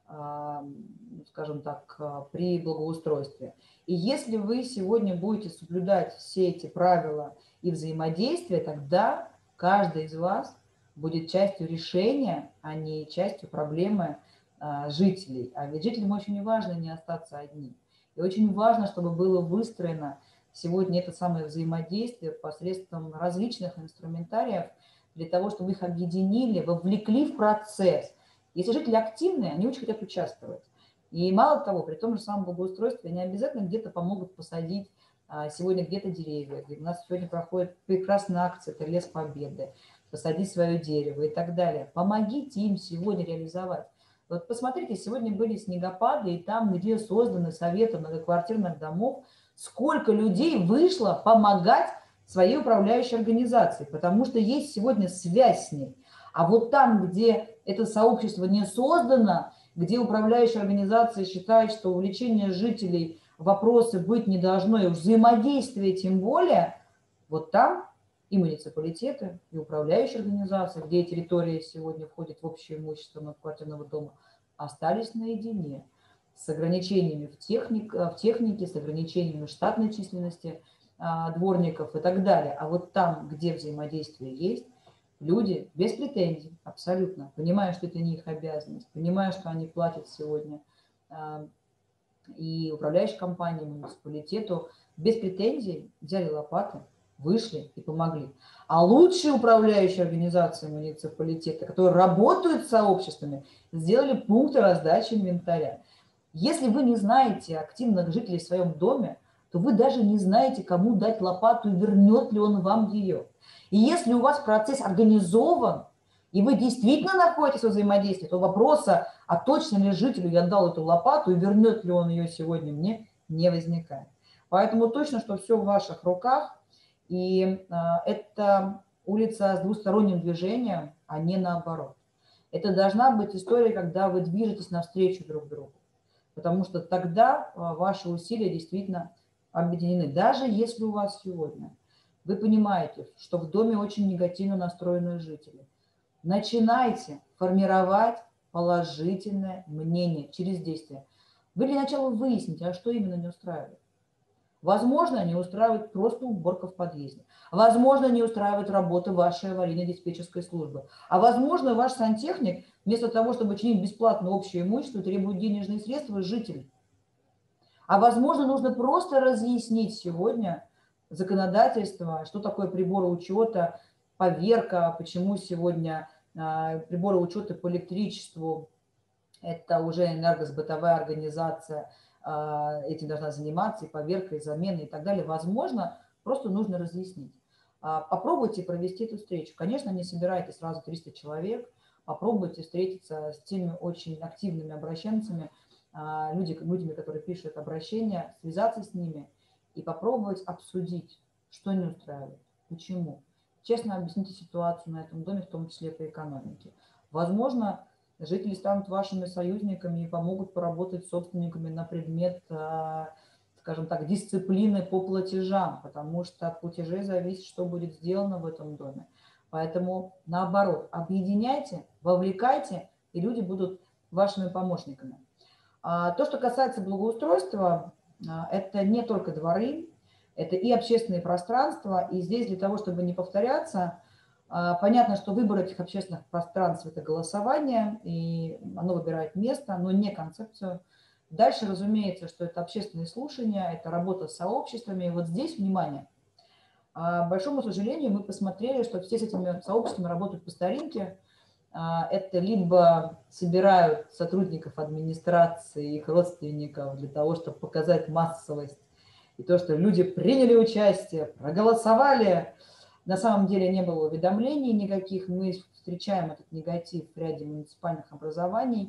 скажем так, при благоустройстве. И если вы сегодня будете соблюдать все эти правила и взаимодействия, тогда каждый из вас будет частью решения, а не частью проблемы жителей. А ведь жителям очень важно не остаться одним. И очень важно, чтобы было выстроено сегодня это самое взаимодействие посредством различных инструментариев для того, чтобы их объединили, вовлекли в процесс. Если жители активные, они очень хотят участвовать. И мало того, при том же самом благоустройстве они обязательно где-то помогут посадить сегодня где-то деревья. У нас сегодня проходит прекрасная акция, это Лес Победы, посадить свое дерево и так далее. Помогите им сегодня реализовать. Вот посмотрите, сегодня были снегопады, и там, где созданы советы многоквартирных домов, сколько людей вышло помогать своей управляющей организации, потому что есть сегодня связь с ней. А вот там, где это сообщество не создано, где управляющая организация считает, что увлечение жителей вопросы быть не должно, и взаимодействие тем более, вот там и муниципалитеты, и управляющие организации, где территория сегодня входит в общее имущество многоквартирного дома, остались наедине. с ограничениями в технике, с ограничениями штатной численности дворников и так далее. А вот там, где взаимодействие есть, люди без претензий, абсолютно, понимая, что это не их обязанность, понимая, что они платят сегодня и управляющей компании, муниципалитету, без претензий взяли лопаты, вышли и помогли. А лучшие управляющие организации муниципалитета, которые работают с сообществами, сделали пункты раздачи инвентаря. Если вы не знаете активных жителей в своем доме, то вы даже не знаете, кому дать лопату и вернет ли он вам ее. И если у вас процесс организован, и вы действительно находитесь во взаимодействии, то вопроса, а точно ли жителю я дал эту лопату и вернет ли он ее сегодня мне, не возникает. Поэтому точно, что все в ваших руках, и это улица с двусторонним движением, а не наоборот. Это должна быть история, когда вы движетесь навстречу друг другу, потому что тогда ваши усилия действительно объединены. Даже если у вас сегодня вы понимаете, что в доме очень негативно настроенные жители, начинайте формировать положительное мнение через действие. Вы для начала выясните, а что именно не устраивает. Возможно, не устраивает просто уборка в подъезде. Возможно, не устраивает работа вашей аварийно-диспетчерской службы. А возможно, ваш сантехник вместо того, чтобы чинить бесплатно общее имущество, требует денежные средства из жителей. А возможно, нужно просто разъяснить сегодня законодательство, что такое приборы учета, поверка, почему сегодня приборы учета по электричеству, это уже энергосбытовая организация, этим должна заниматься, и поверка, и замена, и так далее. Возможно, просто нужно разъяснить. Попробуйте провести эту встречу. Конечно, не собирайте сразу 300 человек, попробуйте встретиться с теми очень активными обращенцами, людьми, которые пишут обращения, связаться с ними и попробовать обсудить, что не устраивает, почему. Честно объясните ситуацию на этом доме, в том числе по экономике. Возможно, жители станут вашими союзниками и помогут поработать с собственниками на предмет, скажем так, дисциплины по платежам, потому что от платежей зависит, что будет сделано в этом доме. Поэтому, наоборот, объединяйте, вовлекайте, и люди будут вашими помощниками. То, что касается благоустройства, это не только дворы, это и общественные пространства. И здесь для того, чтобы не повторяться, понятно, что выбор этих общественных пространств – это голосование, и оно выбирает место, но не концепцию. Дальше, разумеется, что это общественные слушания, это работа с сообществами. И вот здесь, внимание, к большому сожалению, мы посмотрели, что все с этими сообществами работают по старинке. Это либо собирают сотрудников администрации, их родственников для того, чтобы показать массовость и то, что люди приняли участие, проголосовали. На самом деле не было уведомлений никаких. Мы встречаем этот негатив в ряде муниципальных образований.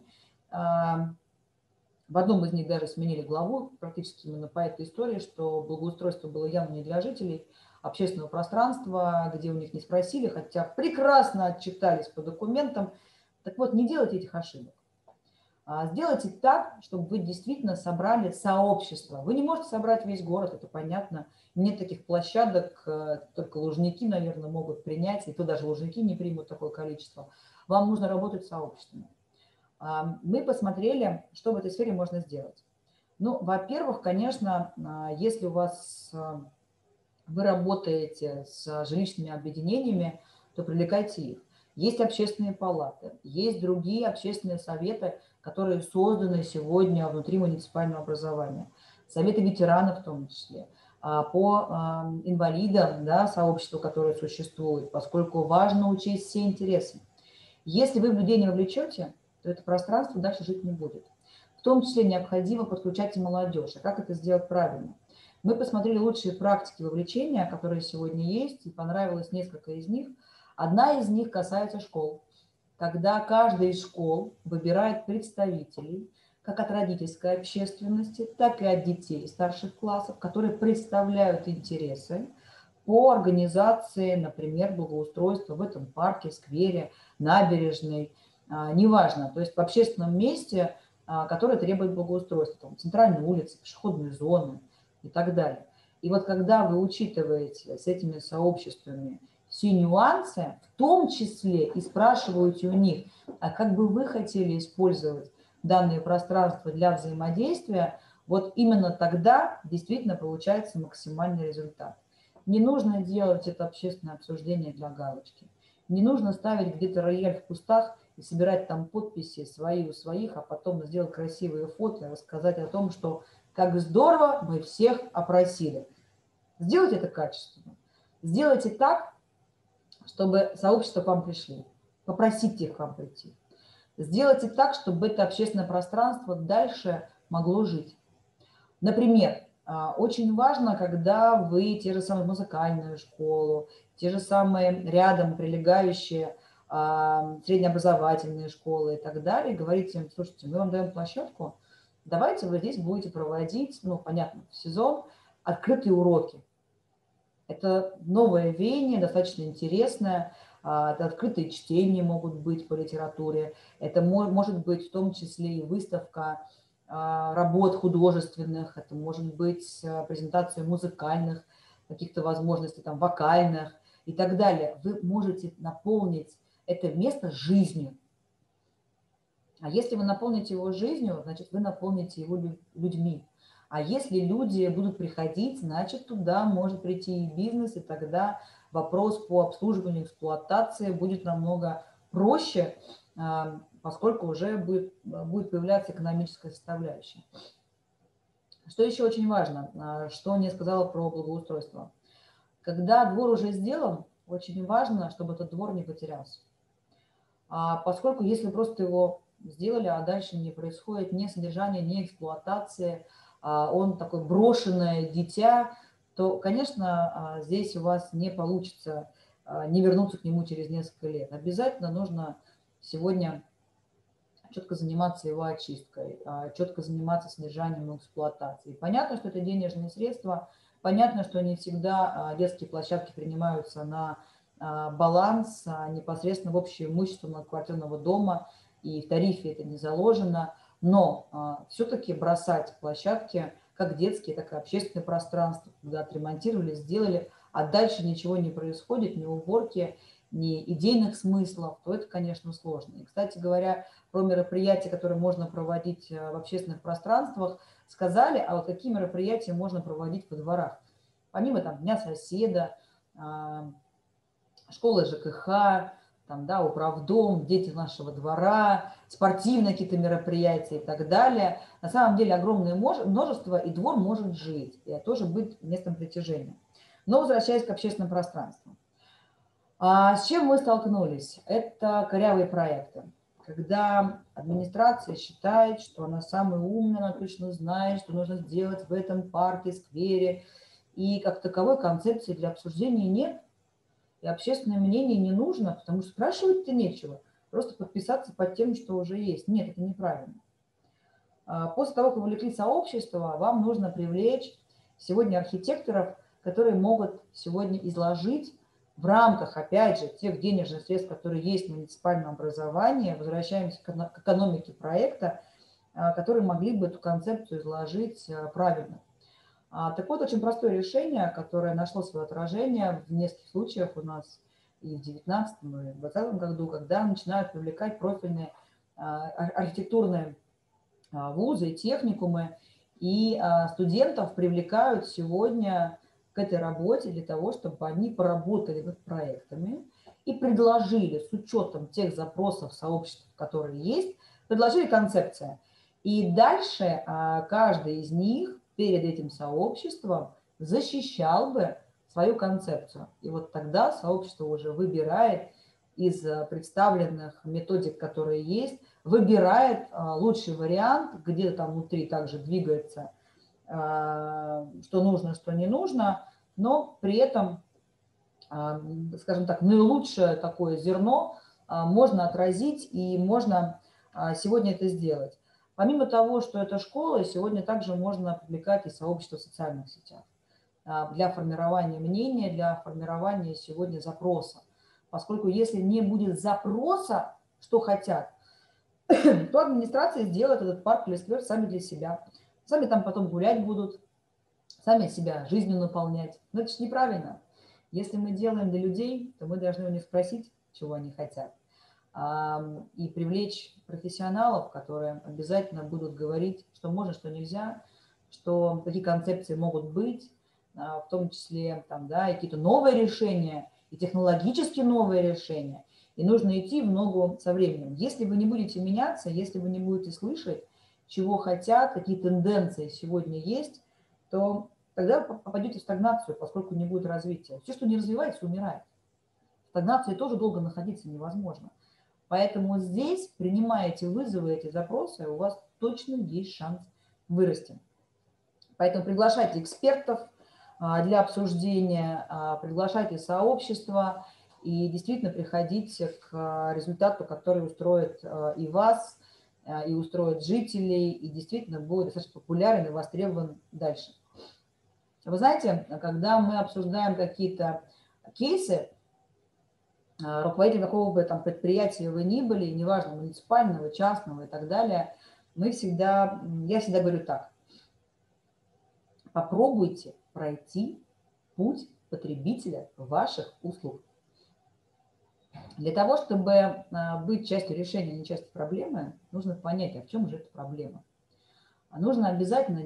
В одном из них даже сменили главу, практически именно по этой истории, что благоустройство было явно не для жителей общественного пространства, где у них не спросили, хотя прекрасно отчитались по документам. Так вот, не делайте этих ошибок. Сделайте так, чтобы вы действительно собрали сообщество. Вы не можете собрать весь город, это понятно. Нет таких площадок, только Лужники, наверное, могут принять, и то даже Лужники не примут такое количество. Вам нужно работать с сообществами. Мы посмотрели, что в этой сфере можно сделать. Ну, во-первых, конечно, если вы работаете с жилищными объединениями, то привлекайте их. Есть общественные палаты, есть другие общественные советы, которые созданы сегодня внутри муниципального образования. Советы ветеранов в том числе, по инвалидам, да, сообществу, которое существует, поскольку важно учесть все интересы. Если вы в людей не вовлечете, то это пространство дальше жить не будет. В том числе необходимо подключать и молодежь. А как это сделать правильно? Мы посмотрели лучшие практики вовлечения, которые сегодня есть, и понравилось несколько из них. Одна из них касается школ. Когда каждая из школ выбирает представителей, как от родительской общественности, так и от детей старших классов, которые представляют интересы по организации, например, благоустройства в этом парке, сквере, набережной, неважно, то есть в общественном месте, которое требует благоустройства, там, центральные улицы, пешеходные зоны и так далее. И вот когда вы учитываете с этими сообществами все нюансы, в том числе и спрашиваете у них, а как бы вы хотели использовать данное пространство для взаимодействия, вот именно тогда действительно получается максимальный результат. Не нужно делать это общественное обсуждение для галочки. Не нужно ставить где-то рояль в кустах и собирать там подписи свои у своих, а потом сделать красивые фото и рассказать о том, что как здорово мы всех опросили. Сделайте это качественно. Сделайте так, чтобы сообщество к вам пришли. Попросите их к вам прийти. Сделайте так, чтобы это общественное пространство дальше могло жить. Например, очень важно, когда вы те же самые музыкальную школу, те же самые рядом прилегающие среднеобразовательные школы и так далее, говорите им: слушайте, мы вам даем площадку, давайте вы здесь будете проводить, ну, понятно, в сезон открытые уроки. Это новое веяние, достаточно интересное. Это открытые чтения могут быть по литературе. Это может быть в том числе и выставка работ художественных. Это может быть презентация музыкальных каких-то возможностей, там, вокальных и так далее. Вы можете наполнить это место жизнью. А если вы наполните его жизнью, значит, вы наполните его людьми. А если люди будут приходить, значит, туда может прийти и бизнес, и тогда вопрос по обслуживанию, эксплуатации будет намного проще, поскольку уже будет появляться экономическая составляющая. Что еще очень важно, что не сказала про благоустройство. Когда двор уже сделан, очень важно, чтобы этот двор не потерялся. Поскольку если просто его сделали, а дальше не происходит ни содержания, ни эксплуатации, он такое брошенное дитя, то, конечно, здесь у вас не получится не вернуться к нему через несколько лет. Обязательно нужно сегодня четко заниматься его очисткой, четко заниматься содержанием и эксплуатацией. Понятно, что это денежные средства, понятно, что не всегда детские площадки принимаются на баланс непосредственно в общее имущество многоквартирного дома, и в тарифе это не заложено, но все-таки бросать площадки, как детские, так и общественное пространство, куда отремонтировали, сделали, а дальше ничего не происходит, ни уборки, ни идейных смыслов, то это, конечно, сложно. И, кстати говоря, про мероприятия, которые можно проводить в общественных пространствах, сказали, а вот какие мероприятия можно проводить во дворах. Помимо там Дня соседа, школы ЖКХ, там, да, управдом, дети нашего двора, спортивные какие-то мероприятия и так далее. На самом деле огромное множество, и двор может жить, и тоже быть местом притяжения. Но возвращаясь к общественным пространствам. С чем мы столкнулись? Это корявые проекты. Когда администрация считает, что она самая умная, она точно знает, что нужно сделать в этом парке, сквере, и как таковой концепции для обсуждения нет, и общественное мнение не нужно, потому что спрашивать-то нечего, просто подписаться под тем, что уже есть. Нет, это неправильно. После того, как вовлекли сообщество, вам нужно привлечь сегодня архитекторов, которые могут сегодня изложить в рамках, опять же, тех денежных средств, которые есть в муниципальном образовании, возвращаемся к экономике проекта, которые могли бы эту концепцию изложить правильно. Так вот, очень простое решение, которое нашло свое отражение в нескольких случаях у нас и в 2019 и в 2020 году, когда начинают привлекать профильные архитектурные вузы и техникумы, и студентов привлекают сегодня к этой работе для того, чтобы они поработали над проектами и предложили с учетом тех запросов сообществ, которые есть, предложили концепцию. И дальше каждый из них перед этим сообществом защищал бы свою концепцию. И вот тогда сообщество уже выбирает из представленных методик, которые есть, выбирает лучший вариант, где-то там внутри также двигается, что нужно, что не нужно, но при этом, скажем так, наилучшее такое зерно можно отразить и можно сегодня это сделать. Помимо того, что это школа, сегодня также можно привлекать и сообщество в социальных сетях для формирования мнения, для формирования сегодня запроса. Поскольку если не будет запроса, что хотят, то администрация сделает этот парк или сквер сами для себя. Сами там потом гулять будут, сами себя жизнью наполнять. Но это же неправильно. Если мы делаем для людей, то мы должны у них спросить, чего они хотят. и привлечь профессионалов, которые обязательно будут говорить, что можно, что нельзя, что какие концепции могут быть, в том числе там, да, и какие-то новые решения, и технологически новые решения. И нужно идти в ногу со временем. Если вы не будете меняться, если вы не будете слышать, чего хотят, какие тенденции сегодня есть, то тогда попадете в стагнацию, поскольку не будет развития. Все, что не развивается, умирает. В стагнации тоже долго находиться невозможно. Поэтому здесь, принимая эти вызовы, эти запросы, у вас точно есть шанс вырасти. Поэтому приглашайте экспертов для обсуждения, приглашайте сообщество и действительно приходите к результату, который устроит и вас, и устроит жителей, и действительно будет достаточно популярен и востребован дальше. Вы знаете, когда мы обсуждаем какие-то кейсы, руководитель какого бы там предприятия вы ни были, неважно, муниципального, частного и так далее, я всегда говорю так: попробуйте пройти путь потребителя ваших услуг. Для того, чтобы быть частью решения, а не частью проблемы, нужно понять, а в чем же эта проблема. Нужно обязательно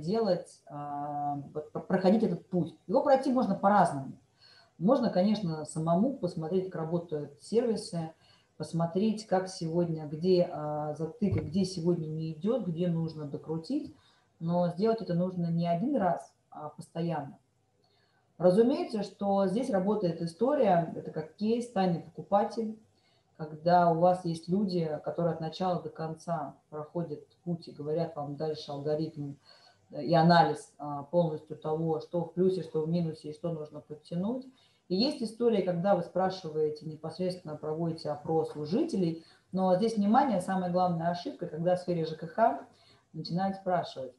проходить этот путь. Его пройти можно по-разному. Можно, конечно, самому посмотреть, как работают сервисы, посмотреть, как сегодня, где затык, где сегодня не идет, где нужно докрутить. Но сделать это нужно не один раз, а постоянно. Разумеется, что здесь работает история, это как кейс «Тайный покупатель», когда у вас есть люди, которые от начала до конца проходят путь и говорят вам дальше алгоритм и анализ полностью того, что в плюсе, что в минусе и что нужно подтянуть. И есть история, когда вы спрашиваете, непосредственно проводите опрос у жителей, но здесь, внимание, самая главная ошибка, когда в сфере ЖКХ начинают спрашивать: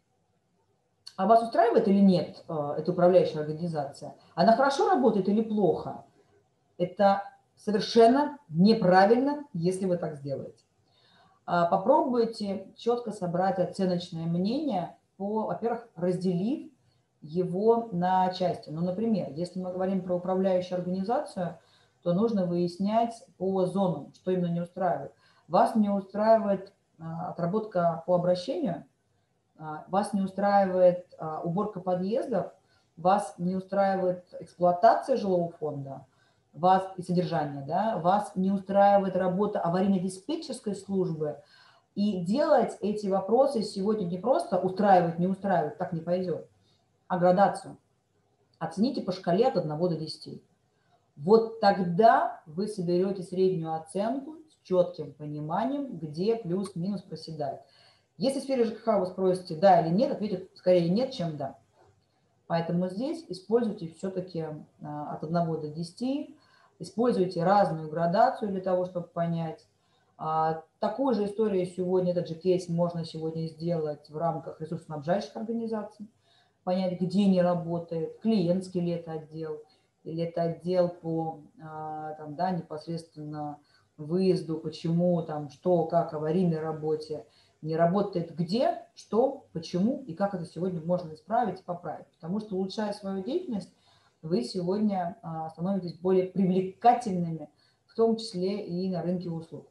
а вас устраивает или нет эта управляющая организация? Она хорошо работает или плохо? Это совершенно неправильно, если вы так сделаете. Попробуйте четко собрать оценочное мнение, во-первых, разделив его на части. Ну, например, если мы говорим про управляющую организацию, то нужно выяснять по зонам, что именно не устраивает. Вас не устраивает отработка по обращению, вас не устраивает уборка подъездов, вас не устраивает эксплуатация жилого фонда, вас и содержание, да, вас не устраивает работа аварийно-диспетчерской службы. И делать эти вопросы сегодня не просто устраивать, не устраивать, так не пойдет, а градацию. Оцените по шкале от 1 до 10. Вот тогда вы соберете среднюю оценку с четким пониманием, где плюс-минус проседает. Если в сфере ЖКХ вы спросите да или нет, ответят скорее нет, чем да. Поэтому здесь используйте все-таки от 1 до 10, используйте разную градацию для того, чтобы понять. Такую же историю сегодня, этот же кейс можно сегодня сделать в рамках ресурсоснабжающих организаций, понять, где не работает, клиентский ли это отдел, или это отдел по там, да, непосредственно выезду, почему, там, что, как, аварийной работе не работает, где, что, почему и как это сегодня можно исправить и поправить. Потому что, улучшая свою деятельность, вы сегодня становитесь более привлекательными, в том числе и на рынке услуг.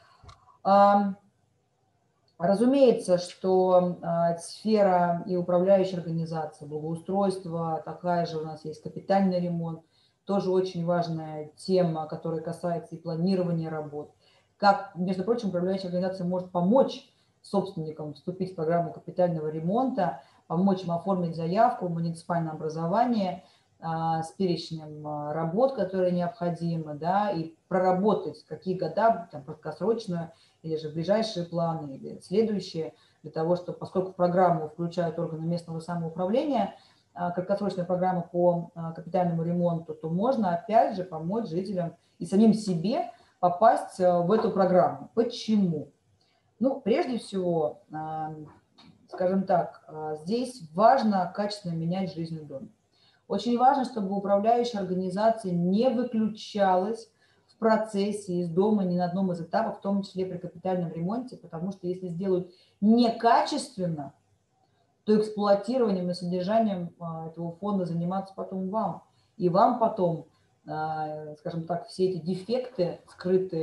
Разумеется, что сфера и управляющая организация, благоустройство, такая же у нас есть капитальный ремонт, тоже очень важная тема, которая касается и планирования работ. Как, между прочим, управляющая организация может помочь собственникам вступить в программу капитального ремонта, помочь им оформить заявку в муниципальное образование с перечнем работ, которые необходимы, да, и проработать какие года, там, краткосрочную или же ближайшие планы, или следующие, для того, чтобы, поскольку в программу включают органы местного самоуправления, краткосрочная программа по капитальному ремонту, то можно опять же помочь жителям и самим себе попасть в эту программу. Почему? Ну, прежде всего, скажем так, здесь важно качественно менять жизнь в доме. Очень важно, чтобы управляющая организация не выключалась в процессе из дома ни на одном из этапов, в том числе при капитальном ремонте, потому что если сделают некачественно, то эксплуатированием и содержанием этого фонда заниматься потом вам. И вам потом, скажем так, все эти дефекты скрытые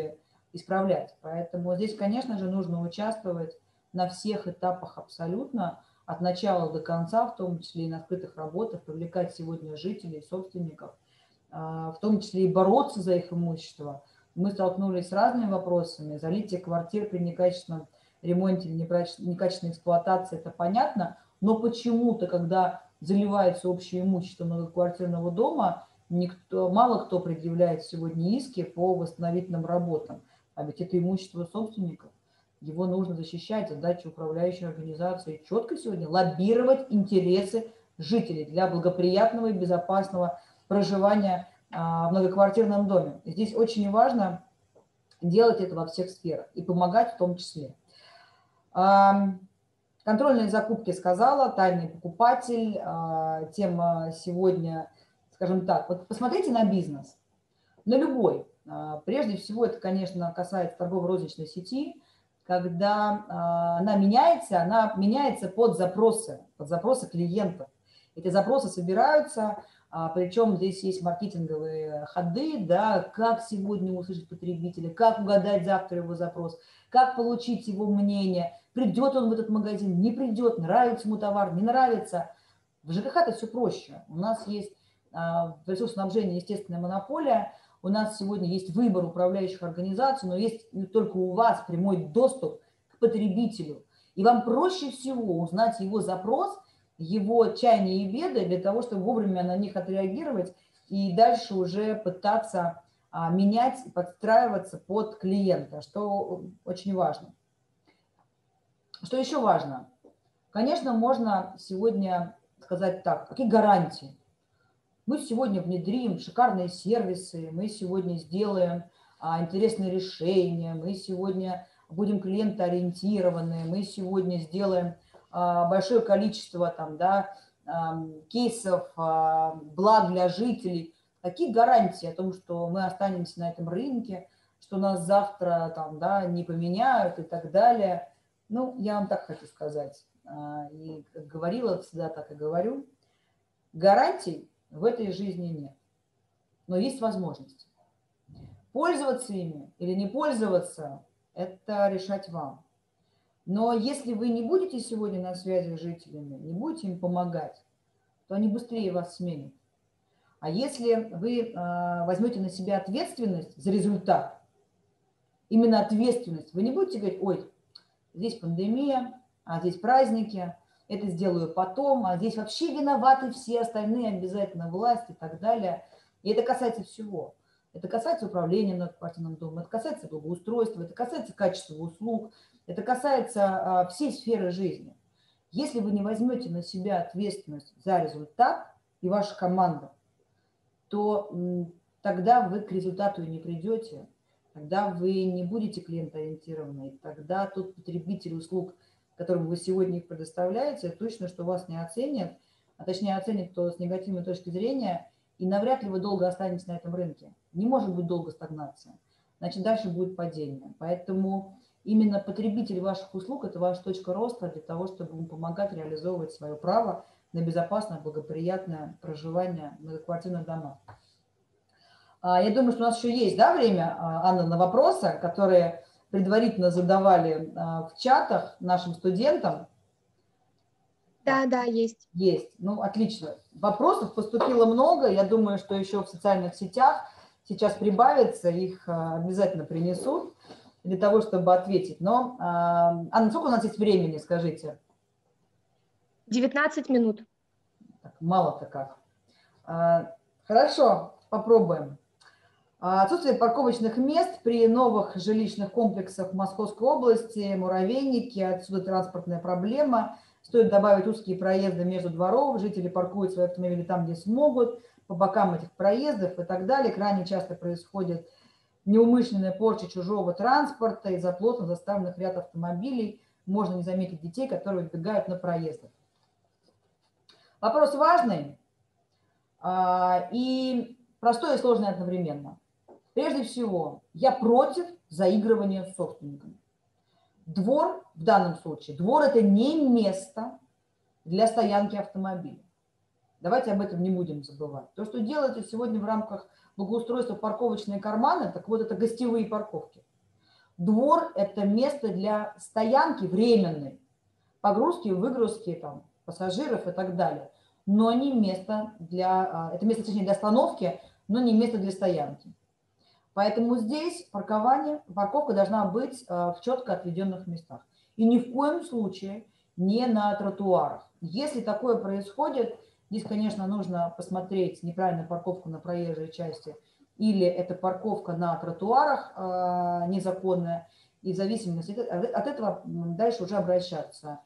исправлять. Поэтому здесь, конечно же, нужно участвовать на всех этапах абсолютно, от начала до конца, в том числе и на открытых работах, привлекать сегодня жителей, собственников, в том числе и бороться за их имущество. Мы столкнулись с разными вопросами. Залитие квартир при некачественном ремонте или некачественной эксплуатации – это понятно, но почему-то, когда заливается общее имущество многоквартирного дома, мало кто предъявляет сегодня иски по восстановительным работам. А ведь это имущество собственников. Его нужно защищать, задача управляющей организации четко сегодня лоббировать интересы жителей для благоприятного и безопасного проживания в многоквартирном доме. И здесь очень важно делать это во всех сферах и помогать в том числе. Контрольные закупки сказала, тайный покупатель, тема сегодня, скажем так, вот посмотрите на бизнес, на любой. Прежде всего это, конечно, касается торгово-розничной сети, когда она меняется под запросы клиентов. Эти запросы собираются, причем здесь есть маркетинговые ходы, да, как сегодня услышать потребителя, как угадать завтра его запрос, как получить его мнение, придет он в этот магазин, не придет, нравится ему товар, не нравится. В ЖКХ это все проще. У нас есть в ресурсоснабжении естественная монополия, у нас сегодня есть выбор управляющих организаций, но есть только у вас прямой доступ к потребителю. И вам проще всего узнать его запрос, его чаяния и беды для того, чтобы вовремя на них отреагировать и дальше уже пытаться менять и подстраиваться под клиента, что очень важно. Что еще важно? Конечно, можно сегодня сказать так, какие гарантии? Мы сегодня внедрим шикарные сервисы, мы сегодня сделаем интересные решения, мы сегодня будем клиентоориентированы, мы сегодня сделаем большое количество там, да, кейсов, благ для жителей. Какие гарантии о том, что мы останемся на этом рынке, что нас завтра там, да, не поменяют и так далее? Ну, я вам так хочу сказать, и как говорила, всегда так и говорю, гарантий в этой жизни нет, но есть возможности. Пользоваться ими или не пользоваться – это решать вам. Но если вы не будете сегодня на связи с жителями, не будете им помогать, то они быстрее вас сменят. А если вы возьмете на себя ответственность за результат, именно ответственность, вы не будете говорить, ой, здесь пандемия, а здесь праздники, это сделаю потом, а здесь вообще виноваты все остальные, обязательно власть и так далее. И это касается всего. Это касается управления многоквартирным домом, это касается благоустройства, это касается качества услуг, это касается всей сферы жизни. Если вы не возьмете на себя ответственность за результат и ваша команда, то тогда вы к результату и не придете, тогда вы не будете клиентоориентированы, тогда тот потребитель услуг, которому вы сегодня их предоставляете, точно, что вас не оценят, а точнее оценят то с негативной точки зрения, и навряд ли вы долго останетесь на этом рынке. Не может быть долго стагнация, значит дальше будет падение. Поэтому именно потребитель ваших услуг – это ваша точка роста для того, чтобы ему помогать реализовывать свое право на безопасное, благоприятное проживание в многоквартирных домах. Я думаю, что у нас еще есть, да, время, Анна, на вопросы, которые предварительно задавали в чатах нашим студентам. Да, есть. Есть. Ну, отлично. Вопросов поступило много. Я думаю, что еще в социальных сетях сейчас прибавится, их обязательно принесут для того, чтобы ответить. Но, Анна, сколько у нас есть времени, скажите? 19 минут. Так, мало-то как. Хорошо, попробуем. Отсутствие парковочных мест при новых жилищных комплексах в Московской области, муравейники, отсюда транспортная проблема. Стоит добавить узкие проезды между дворов, жители паркуют свои автомобили там, где смогут, по бокам этих проездов и так далее. Крайне часто происходит неумышленная порча чужого транспорта из-за плотно заставленных ряд автомобилей. Можно не заметить детей, которые выбегают на проездах. Вопрос важный и простой и сложный одновременно. Прежде всего, я против заигрывания с собственниками. Двор, в данном случае, двор – это не место для стоянки автомобиля. Давайте об этом не будем забывать. То, что делается сегодня в рамках благоустройства парковочные карманы, так вот это гостевые парковки. Двор – это место для стоянки временной, погрузки, выгрузки там, пассажиров и так далее. Но не место для, это место, точнее, для остановки, но не место для стоянки. Поэтому здесь парковка должна быть в четко отведенных местах. И ни в коем случае не на тротуарах. Если такое происходит, здесь, конечно, нужно посмотреть неправильную парковку на проезжей части или это парковка на тротуарах незаконная, и в зависимости от этого дальше уже обращаться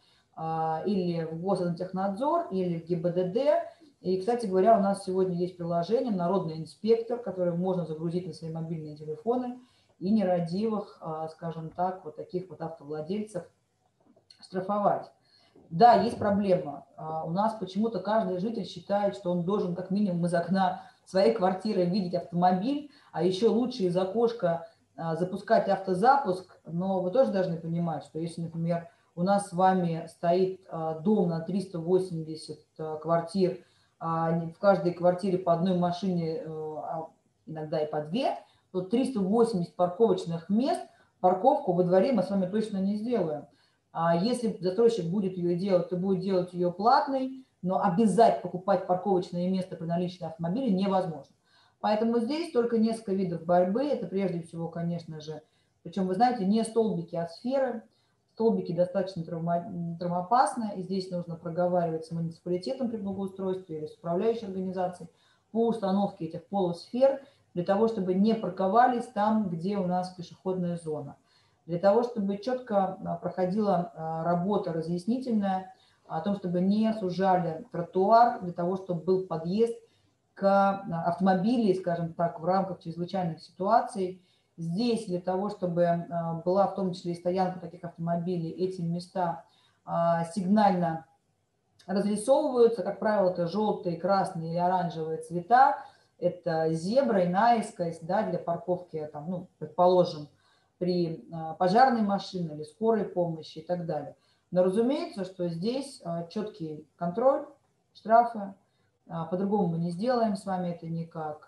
или в Госзаконотехнадзор, или в ГИБДД. И, кстати говоря, у нас сегодня есть приложение «Народный инспектор», которое можно загрузить на свои мобильные телефоны и нерадивых, скажем так, вот таких вот автовладельцев штрафовать. Да, есть проблема. У нас почему-то каждый житель считает, что он должен как минимум из окна своей квартиры видеть автомобиль, а еще лучше из окошка запускать автозапуск. Но вы тоже должны понимать, что если, например, у нас с вами стоит дом на 380 квартир, в каждой квартире по одной машине, иногда и по две, то 380 парковочных мест, парковку во дворе мы с вами точно не сделаем. А если застройщик будет ее делать, то будет делать ее платной, но обязать покупать парковочное место при наличии автомобиля невозможно. Поэтому здесь только несколько видов борьбы. Это прежде всего, конечно же, причем, вы знаете, не столбики, а сферы. Столбики достаточно травмоопасны, и здесь нужно проговаривать с муниципалитетом при благоустройстве или с управляющей организацией по установке этих полусфер, для того, чтобы не парковались там, где у нас пешеходная зона. Для того, чтобы четко проходила работа разъяснительная о том, чтобы не сужали тротуар, для того, чтобы был подъезд к автомобилю, скажем так, в рамках чрезвычайных ситуаций. Здесь для того, чтобы была в том числе и стоянка таких автомобилей, эти места сигнально разрисовываются. Как правило, это желтые, красные или оранжевые цвета. Это зебра и наискось, да, для парковки, там, ну, предположим, при пожарной машине или скорой помощи и так далее. Но разумеется, что здесь четкий контроль, штрафы, по-другому мы не сделаем с вами это никак.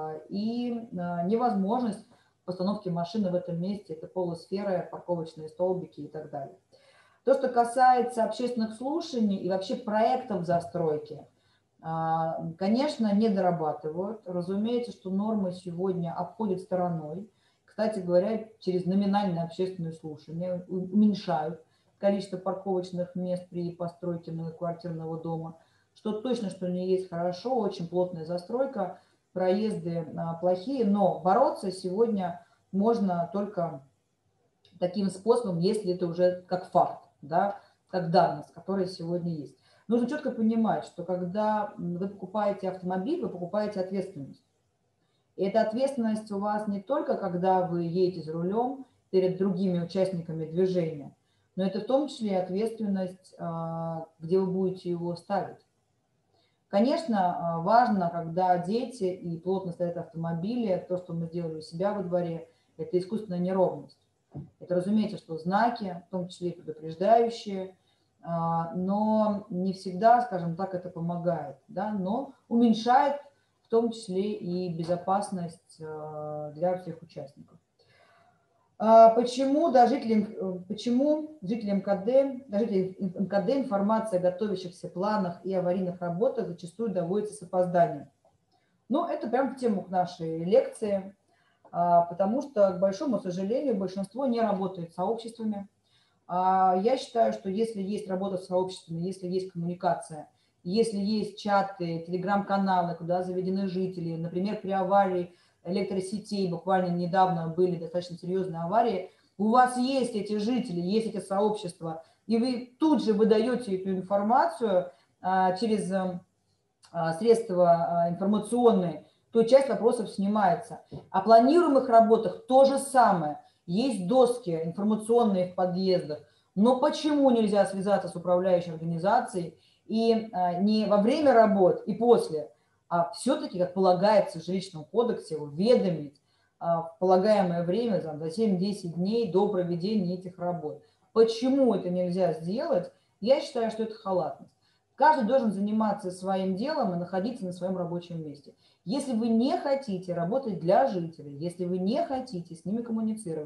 И невозможность постановки машины в этом месте, это полусферы, парковочные столбики и так далее. То, что касается общественных слушаний и вообще проектов застройки, конечно, не дорабатывают. Разумеется, что нормы сегодня обходят стороной. Кстати говоря, через номинальное общественное слушание уменьшают количество парковочных мест при постройке многоквартирного дома, что точно, что не есть хорошо, очень плотная застройка, проезды плохие, но бороться сегодня можно только таким способом, если это уже как факт, да, как данность, которая сегодня есть. Нужно четко понимать, что когда вы покупаете автомобиль, вы покупаете ответственность. И эта ответственность у вас не только, когда вы едете за рулем перед другими участниками движения, но это в том числе и ответственность, где вы будете его ставить. Конечно, важно, когда дети и плотно стоят автомобили, то, что мы сделали у себя во дворе, это искусственная неровность. Это, разумеется, что знаки, в том числе и предупреждающие, но не всегда, скажем так, это помогает, да, но уменьшает в том числе и безопасность для всех участников. Почему жителям МКД информация о готовящихся планах и аварийных работах зачастую доводится с опозданием? Ну, это прям в тему к нашей лекции, потому что, к большому сожалению, большинство не работает с сообществами. Я считаю, что если есть работа с сообществами, если есть коммуникация, если есть чаты, телеграм-каналы, куда заведены жители, например, при аварии электросетей, буквально недавно были достаточно серьезные аварии, у вас есть эти жители, есть эти сообщества, и вы тут же выдаете эту информацию через средства информационные, то часть вопросов снимается. О планируемых работах то же самое. Есть доски информационные в подъездах, но почему нельзя связаться с управляющей организацией и не во время работ и после, а все-таки, как полагается в жилищном кодексе, уведомить в полагаемое время, за 7-10 дней до проведения этих работ. Почему это нельзя сделать? Я считаю, что это халатность. Каждый должен заниматься своим делом и находиться на своем рабочем месте. Если вы не хотите работать для жителей, если вы не хотите с ними коммуницировать,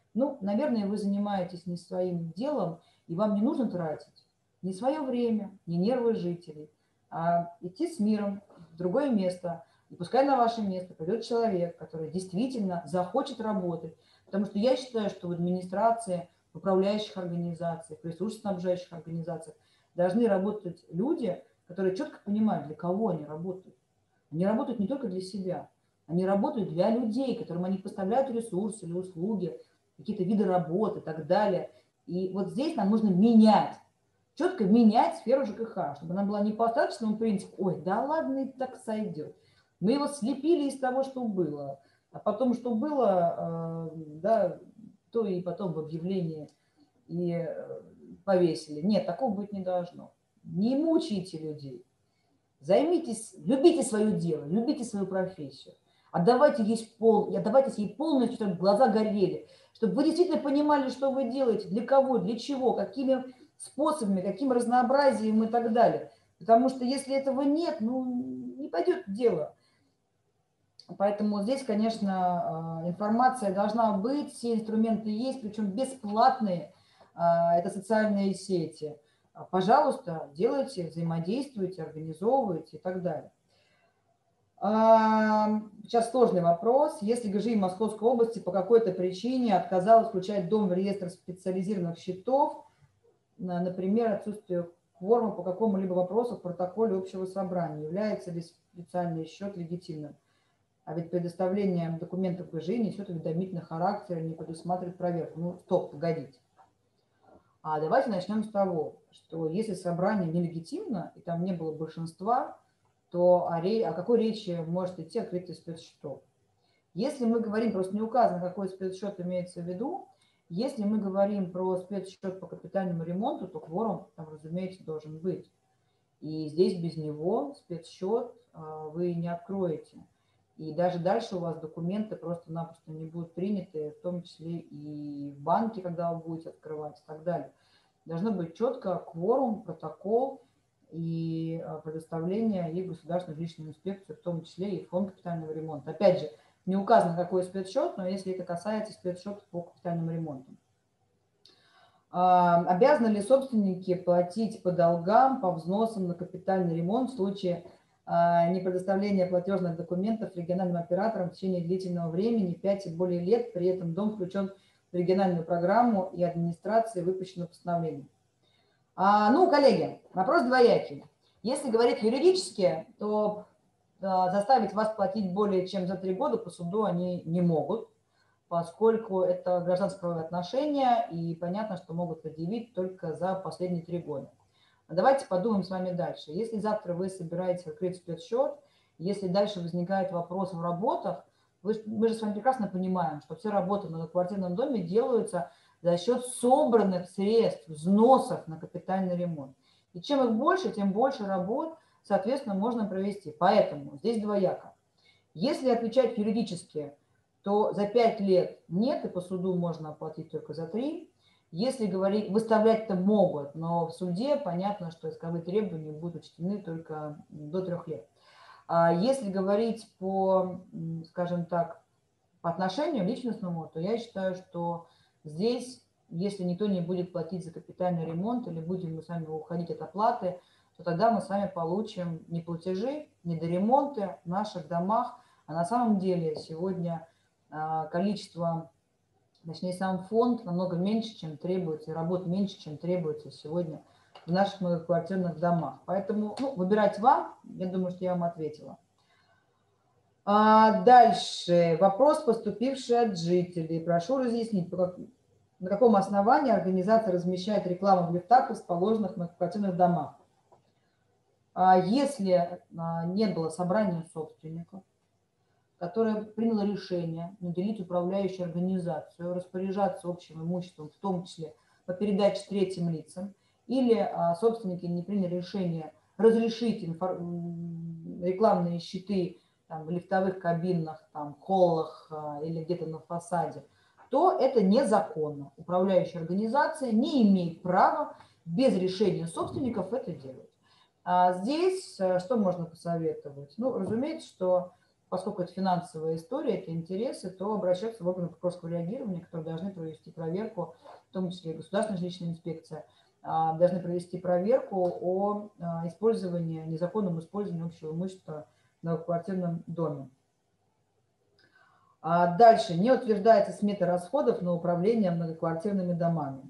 Ну, наверное, вы занимаетесь не своим делом, и вам не нужно тратить ни свое время, ни нервы жителей, а идти с миром в другое место. И пускай на ваше место придет человек, который действительно захочет работать. Потому что я считаю, что в администрации, в управляющих организациях, в ресурсоснабжающих организациях должны работать люди, которые четко понимают, для кого они работают. Они работают не только для себя, они работают для людей, которым они поставляют ресурсы или услуги, какие-то виды работы и так далее. И вот здесь нам нужно менять, четко менять сферу ЖКХ, чтобы она была не по остаточному принципу, ой, да ладно, и так сойдет. Мы его слепили из того, что было, а потом, что было, да, то и потом в объявлении и повесили. Нет, такого быть не должно. Не мучайте людей. Займитесь, любите свое дело, любите свою профессию. Отдавайтесь ей полностью, чтобы глаза горели, чтобы вы действительно понимали, что вы делаете, для кого, для чего, какими способами, каким разнообразием и так далее. Потому что если этого нет, ну, не пойдет дело. Поэтому здесь, конечно, информация должна быть, все инструменты есть, причем бесплатные. Это социальные сети. Пожалуйста, делайте, взаимодействуйте, организовывайте и так далее. Сейчас сложный вопрос. Если ГЖИ Московской области по какой-то причине отказалась включать дом в реестр специализированных счетов, например, отсутствие кворума по какому-либо вопросу в протоколе общего собрания, является ли специальный счет легитимным? А ведь предоставление документов ГЖИ несет уведомительный характер и не предусматривает проверку. Ну, стоп, погодите. Давайте начнем с того, что если собрание нелегитимно, и там не было большинства, то о какой речи может идти открытие спецсчетов? Если мы говорим, просто не указано, какой спецсчет имеется в виду, если мы говорим про спецсчет по капитальному ремонту, то кворум там, разумеется, должен быть. И здесь без него спецсчет вы не откроете. И даже дальше у вас документы просто-напросто не будут приняты, в том числе и в банке, когда вы будете открывать и так далее. Должно быть четко кворум, протокол и предоставление и государственную жилищную инспекцию, в том числе и фонд капитального ремонта. Опять же, не указано, какой спецсчет, но если это касается спецсчета по капитальному ремонту. Обязаны ли собственники платить по долгам, по взносам на капитальный ремонт в случае непредоставления платежных документов региональным операторам в течение длительного времени, 5 и более лет, при этом дом включен в региональную программу и администрации выпущено постановление? Ну, коллеги, вопрос двоякий. Если говорить юридически, то заставить вас платить более чем за 3 года по суду они не могут, поскольку это гражданско-правовые отношения, и понятно, что могут предъявить только за последние 3 года. Давайте подумаем с вами дальше. Если завтра вы собираетесь открыть спецсчет, если дальше возникает вопрос в работах, мы же с вами прекрасно понимаем, что все работы в многоквартирном доме делаются за счет собранных средств, взносов на капитальный ремонт. И чем их больше, тем больше работ, соответственно, можно провести. Поэтому здесь двояко. Если отвечать юридически, то за 5 лет нет, и по суду можно оплатить только за 3. Если говорить, выставлять-то могут, но в суде понятно, что исковые требования будут учтены только до 3 лет. А если говорить по, скажем так, по отношению личностному, то я считаю, что здесь, если никто не будет платить за капитальный ремонт или будем мы сами уходить от оплаты, то тогда мы с вами получим не платежи, не доремонты в наших домах, а на самом деле сегодня количество, точнее сам фонд намного меньше, чем требуется, и работ меньше, чем требуется сегодня в наших многоквартирных домах. Поэтому выбирать вам, я думаю, что я вам ответила. Дальше. Вопрос, поступивший от жителей. Прошу разъяснить, на каком основании организация размещает рекламу в лифтах, расположенных в многоквартирных домах. Если не было собрания собственников, которое приняло решение наделить управляющую организацию, распоряжаться общим имуществом, в том числе по передаче третьим лицам, или собственники не приняли решение разрешить рекламные щиты там, в лифтовых кабинах, там, холлах или где-то на фасаде, то это незаконно. Управляющая организация не имеет права без решения собственников это делать. Здесь что можно посоветовать? Разумеется, что поскольку это финансовая история, это интересы, то обращаться в органы прокурорского реагирования, которые должны провести проверку, в том числе государственная жилищная инспекция, должны провести проверку о использовании, незаконном использовании общего имущества в многоквартирном доме. Дальше. Не утверждается смета расходов на управление многоквартирными домами.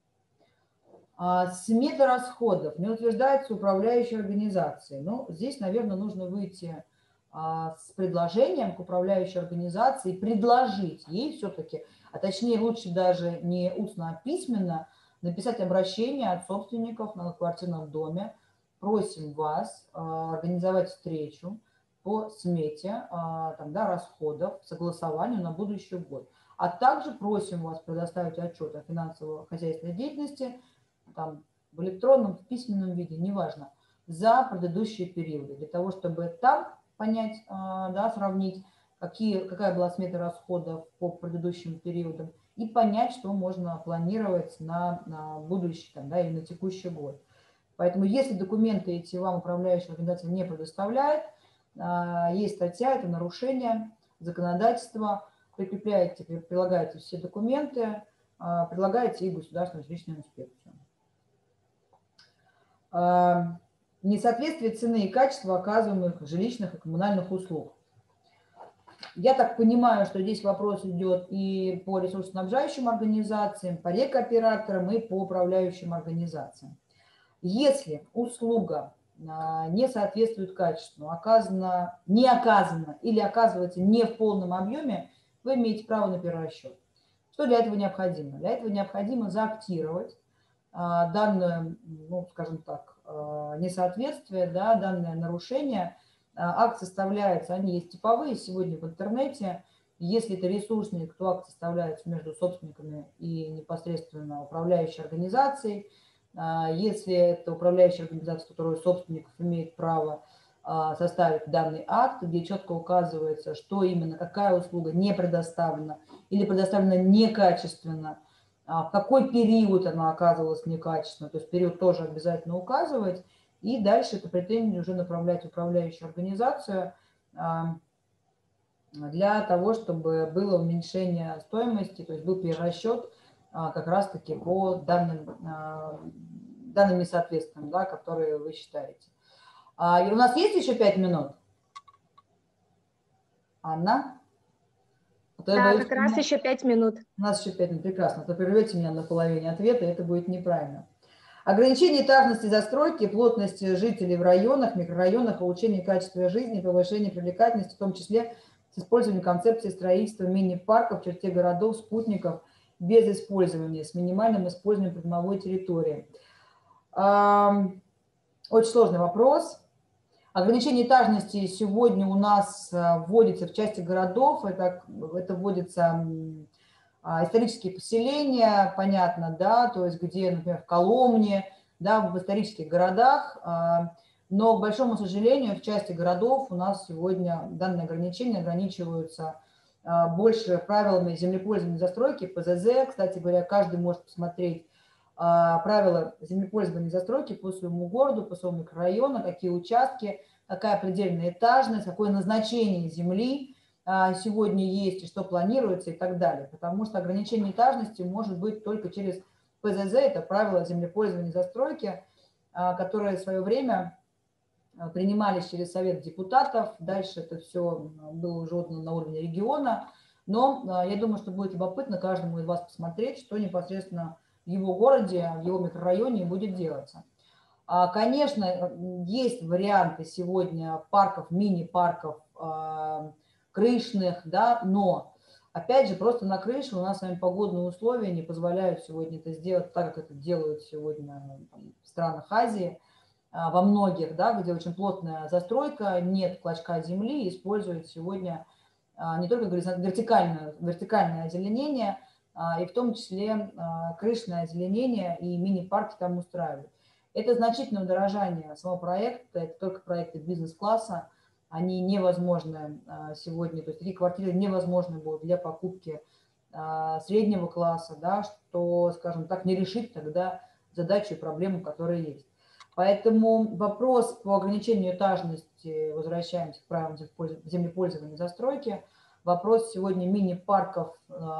Смета расходов не утверждается управляющей организацией. Ну, здесь, наверное, нужно выйти с предложением к управляющей организации, предложить ей все-таки, а точнее лучше даже не устно, а письменно, написать обращение от собственников в многоквартирном доме. Просим вас организовать встречу по смете расходов, согласованию на будущий год. А также просим вас предоставить отчет о финансово-хозяйственной деятельности там, в электронном, в письменном виде, неважно, за предыдущие периоды, для того, чтобы там понять, да, сравнить, какая была смета расходов по предыдущим периодам, и понять, что можно планировать на будущий или на текущий год. Поэтому, если документы эти вам управляющая организация не предоставляет, есть статья, это нарушение законодательства, прилагаете все документы, прилагаете и государственную жилищную инспекцию. Несоответствие цены и качества оказываемых жилищных и коммунальных услуг. Я так понимаю, что здесь вопрос идет и по ресурсоснабжающим организациям, по рекооператорам и по управляющим организациям. Если услуга не соответствует качеству, не оказана или оказывается не в полном объеме, вы имеете право на перерасчет. Что для этого необходимо? Для этого необходимо заактировать данное, скажем так, несоответствие, да, данное нарушение. Акт составляется, они есть типовые сегодня в интернете. Если это ресурсник, то акт составляется между собственниками и непосредственно управляющей организацией. Если это управляющая организация, которая собственников имеет право составить данный акт, где четко указывается, что именно, какая услуга не предоставлена или предоставлена некачественно, в какой период она оказывалась некачественно, то есть период тоже обязательно указывать, и дальше это претензию уже направлять в управляющую организацию для того, чтобы было уменьшение стоимости, то есть был перерасчет как раз-таки по данным несоответствиям, да, которые вы считаете. И у нас есть еще 5 минут? Анна? Да, как раз еще 5 минут. У нас еще 5 минут, прекрасно. То прервете меня на половине ответа, это будет неправильно. Ограничение этажности застройки, плотности жителей в районах, микрорайонах, улучшение качества жизни, повышение привлекательности, в том числе с использованием концепции строительства мини-парков в черте городов, спутников, без использования, с минимальным использованием придомовой территории. Очень сложный вопрос. Ограничение этажности сегодня у нас вводится в части городов, это вводится исторические поселения, понятно, да, то есть где, например, в Коломне, да, в исторических городах, но, к большому сожалению, в части городов у нас сегодня данные ограничения ограничиваются больше правилами землепользования застройки, ПЗЗ. Кстати говоря, каждый может посмотреть правила землепользования застройки по своему городу, по своему микрорайону, какие участки, какая предельная этажность, какое назначение земли сегодня есть и что планируется и так далее. Потому что ограничение этажности может быть только через ПЗЗ, это правила землепользования застройки, которые в свое время принимались через Совет депутатов. Дальше это все было уже отдано на уровне региона. Но я думаю, что будет любопытно каждому из вас посмотреть, что непосредственно в его городе, в его микрорайоне будет делаться. Конечно, есть варианты сегодня парков, мини-парков, крышных, да, но, опять же, просто на крыше у нас с вами погодные условия не позволяют сегодня это сделать так, как это делают сегодня в странах Азии, во многих, да, где очень плотная застройка, нет клочка земли, используют сегодня не только вертикальное озеленение, и в том числе крышное озеленение и мини-парки там устраивают. Это значительное удорожание самого проекта, это только проекты бизнес-класса, они невозможны сегодня, то есть такие квартиры невозможны будут для покупки среднего класса, да, что, скажем так, не решит тогда задачу и проблему, которые есть. Поэтому вопрос по ограничению этажности, возвращаемся к правилам землепользования и застройки, вопрос сегодня мини-парков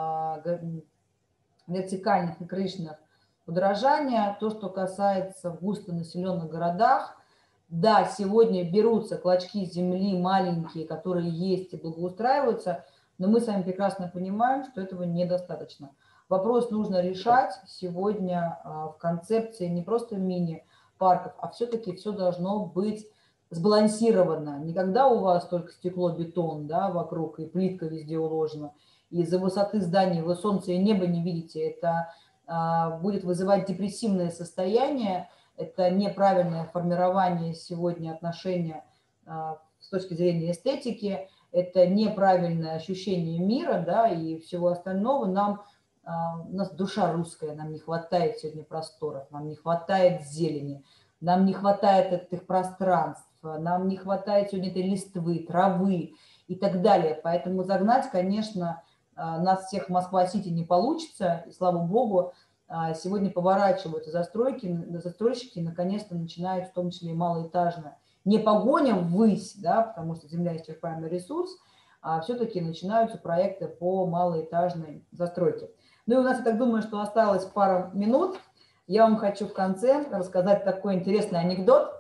вертикальных и крышных удорожания, то, что касается густонаселенных городах, да, сегодня берутся клочки земли маленькие, которые есть и благоустраиваются, но мы с вами прекрасно понимаем, что этого недостаточно. Вопрос нужно решать сегодня в концепции не просто мини-парков, а все-таки все должно быть сбалансировано. Не когда у вас только стекло, бетон, да, вокруг и плитка везде уложена, и из-за высоты зданий вы солнце и небо не видите, это будет вызывать депрессивное состояние, это неправильное формирование сегодня отношения с точки зрения эстетики, это неправильное ощущение мира, да, и всего остального. У нас душа русская, нам не хватает сегодня просторов, нам не хватает зелени, нам не хватает этих пространств, нам не хватает сегодня этой листвы, травы и так далее. Поэтому загнать, конечно, нас всех в Москва-Сити не получится, и слава богу, сегодня поворачиваются застройщики наконец-то начинают, в том числе и малоэтажно, не погоня ввысь, да, потому что земля исчерпаемый ресурс, а все-таки начинаются проекты по малоэтажной застройке. Ну и у нас, я так думаю, что осталось пара минут. Я вам хочу в конце рассказать такой интересный анекдот.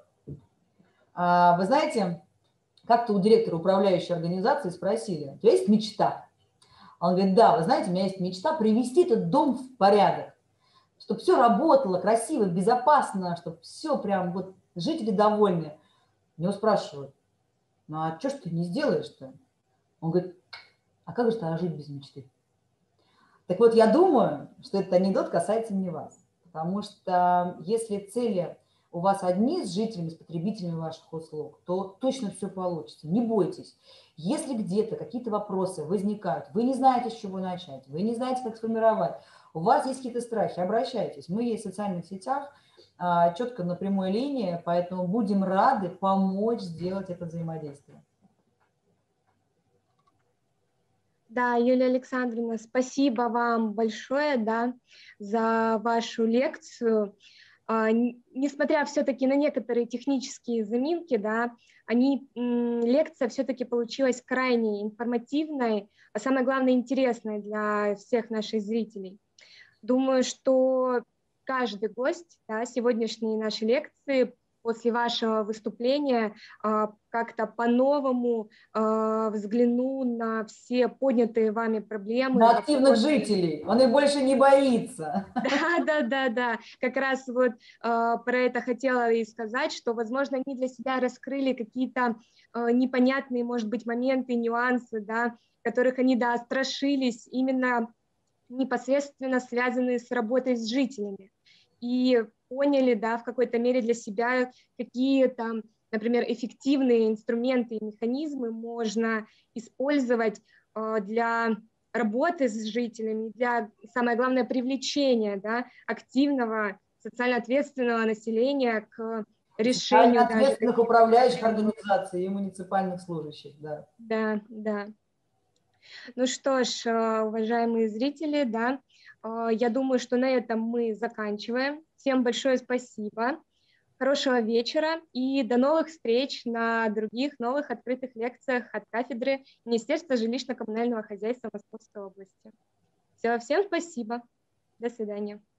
Вы знаете, как-то у директора управляющей организации спросили: у тебя есть мечта? Он говорит: да, вы знаете, у меня есть мечта привести этот дом в порядок, чтобы все работало красиво, безопасно, чтобы все прям вот жители довольны. Него спрашивают: ну а что ж ты не сделаешь-то? Он говорит: а как же тогда жить без мечты? Так вот, я думаю, что этот анекдот касается не вас, потому что если цели у вас одни с жителями, с потребителями ваших услуг, то точно все получится. Не бойтесь. Если где-то какие-то вопросы возникают, вы не знаете, с чего начать, вы не знаете, как сформировать, у вас есть какие-то страхи, обращайтесь. Мы есть в социальных сетях, четко на прямой линии, поэтому будем рады помочь сделать это взаимодействие. Да, Юлия Александровна, спасибо вам большое, да, за вашу лекцию. Несмотря все-таки на некоторые технические заминки, да, лекция все-таки получилась крайне информативной, а самое главное интересной для всех наших зрителей. Думаю, что каждый гость, да, сегодняшней нашей лекции после вашего выступления как-то по-новому взглянул на все поднятые вами проблемы. На активных жителей, он их больше не боится. Да. Как раз вот про это хотела и сказать, что, возможно, они для себя раскрыли какие-то непонятные, может быть, моменты, нюансы, да, которых они, да, страшились именно непосредственно связанные с работой с жителями. И поняли, да, в какой-то мере для себя, какие там, например, эффективные инструменты и механизмы можно использовать для работы с жителями, для, самое главное, привлечения, да, активного, социально ответственного населения к решению Социально ответственных управляющих организаций и муниципальных служащих, да. Да. Ну что ж, уважаемые зрители, да, я думаю, что на этом мы заканчиваем. Всем большое спасибо, хорошего вечера и до новых встреч на других новых открытых лекциях от кафедры Министерства жилищно-коммунального хозяйства Московской области. Всем спасибо. До свидания.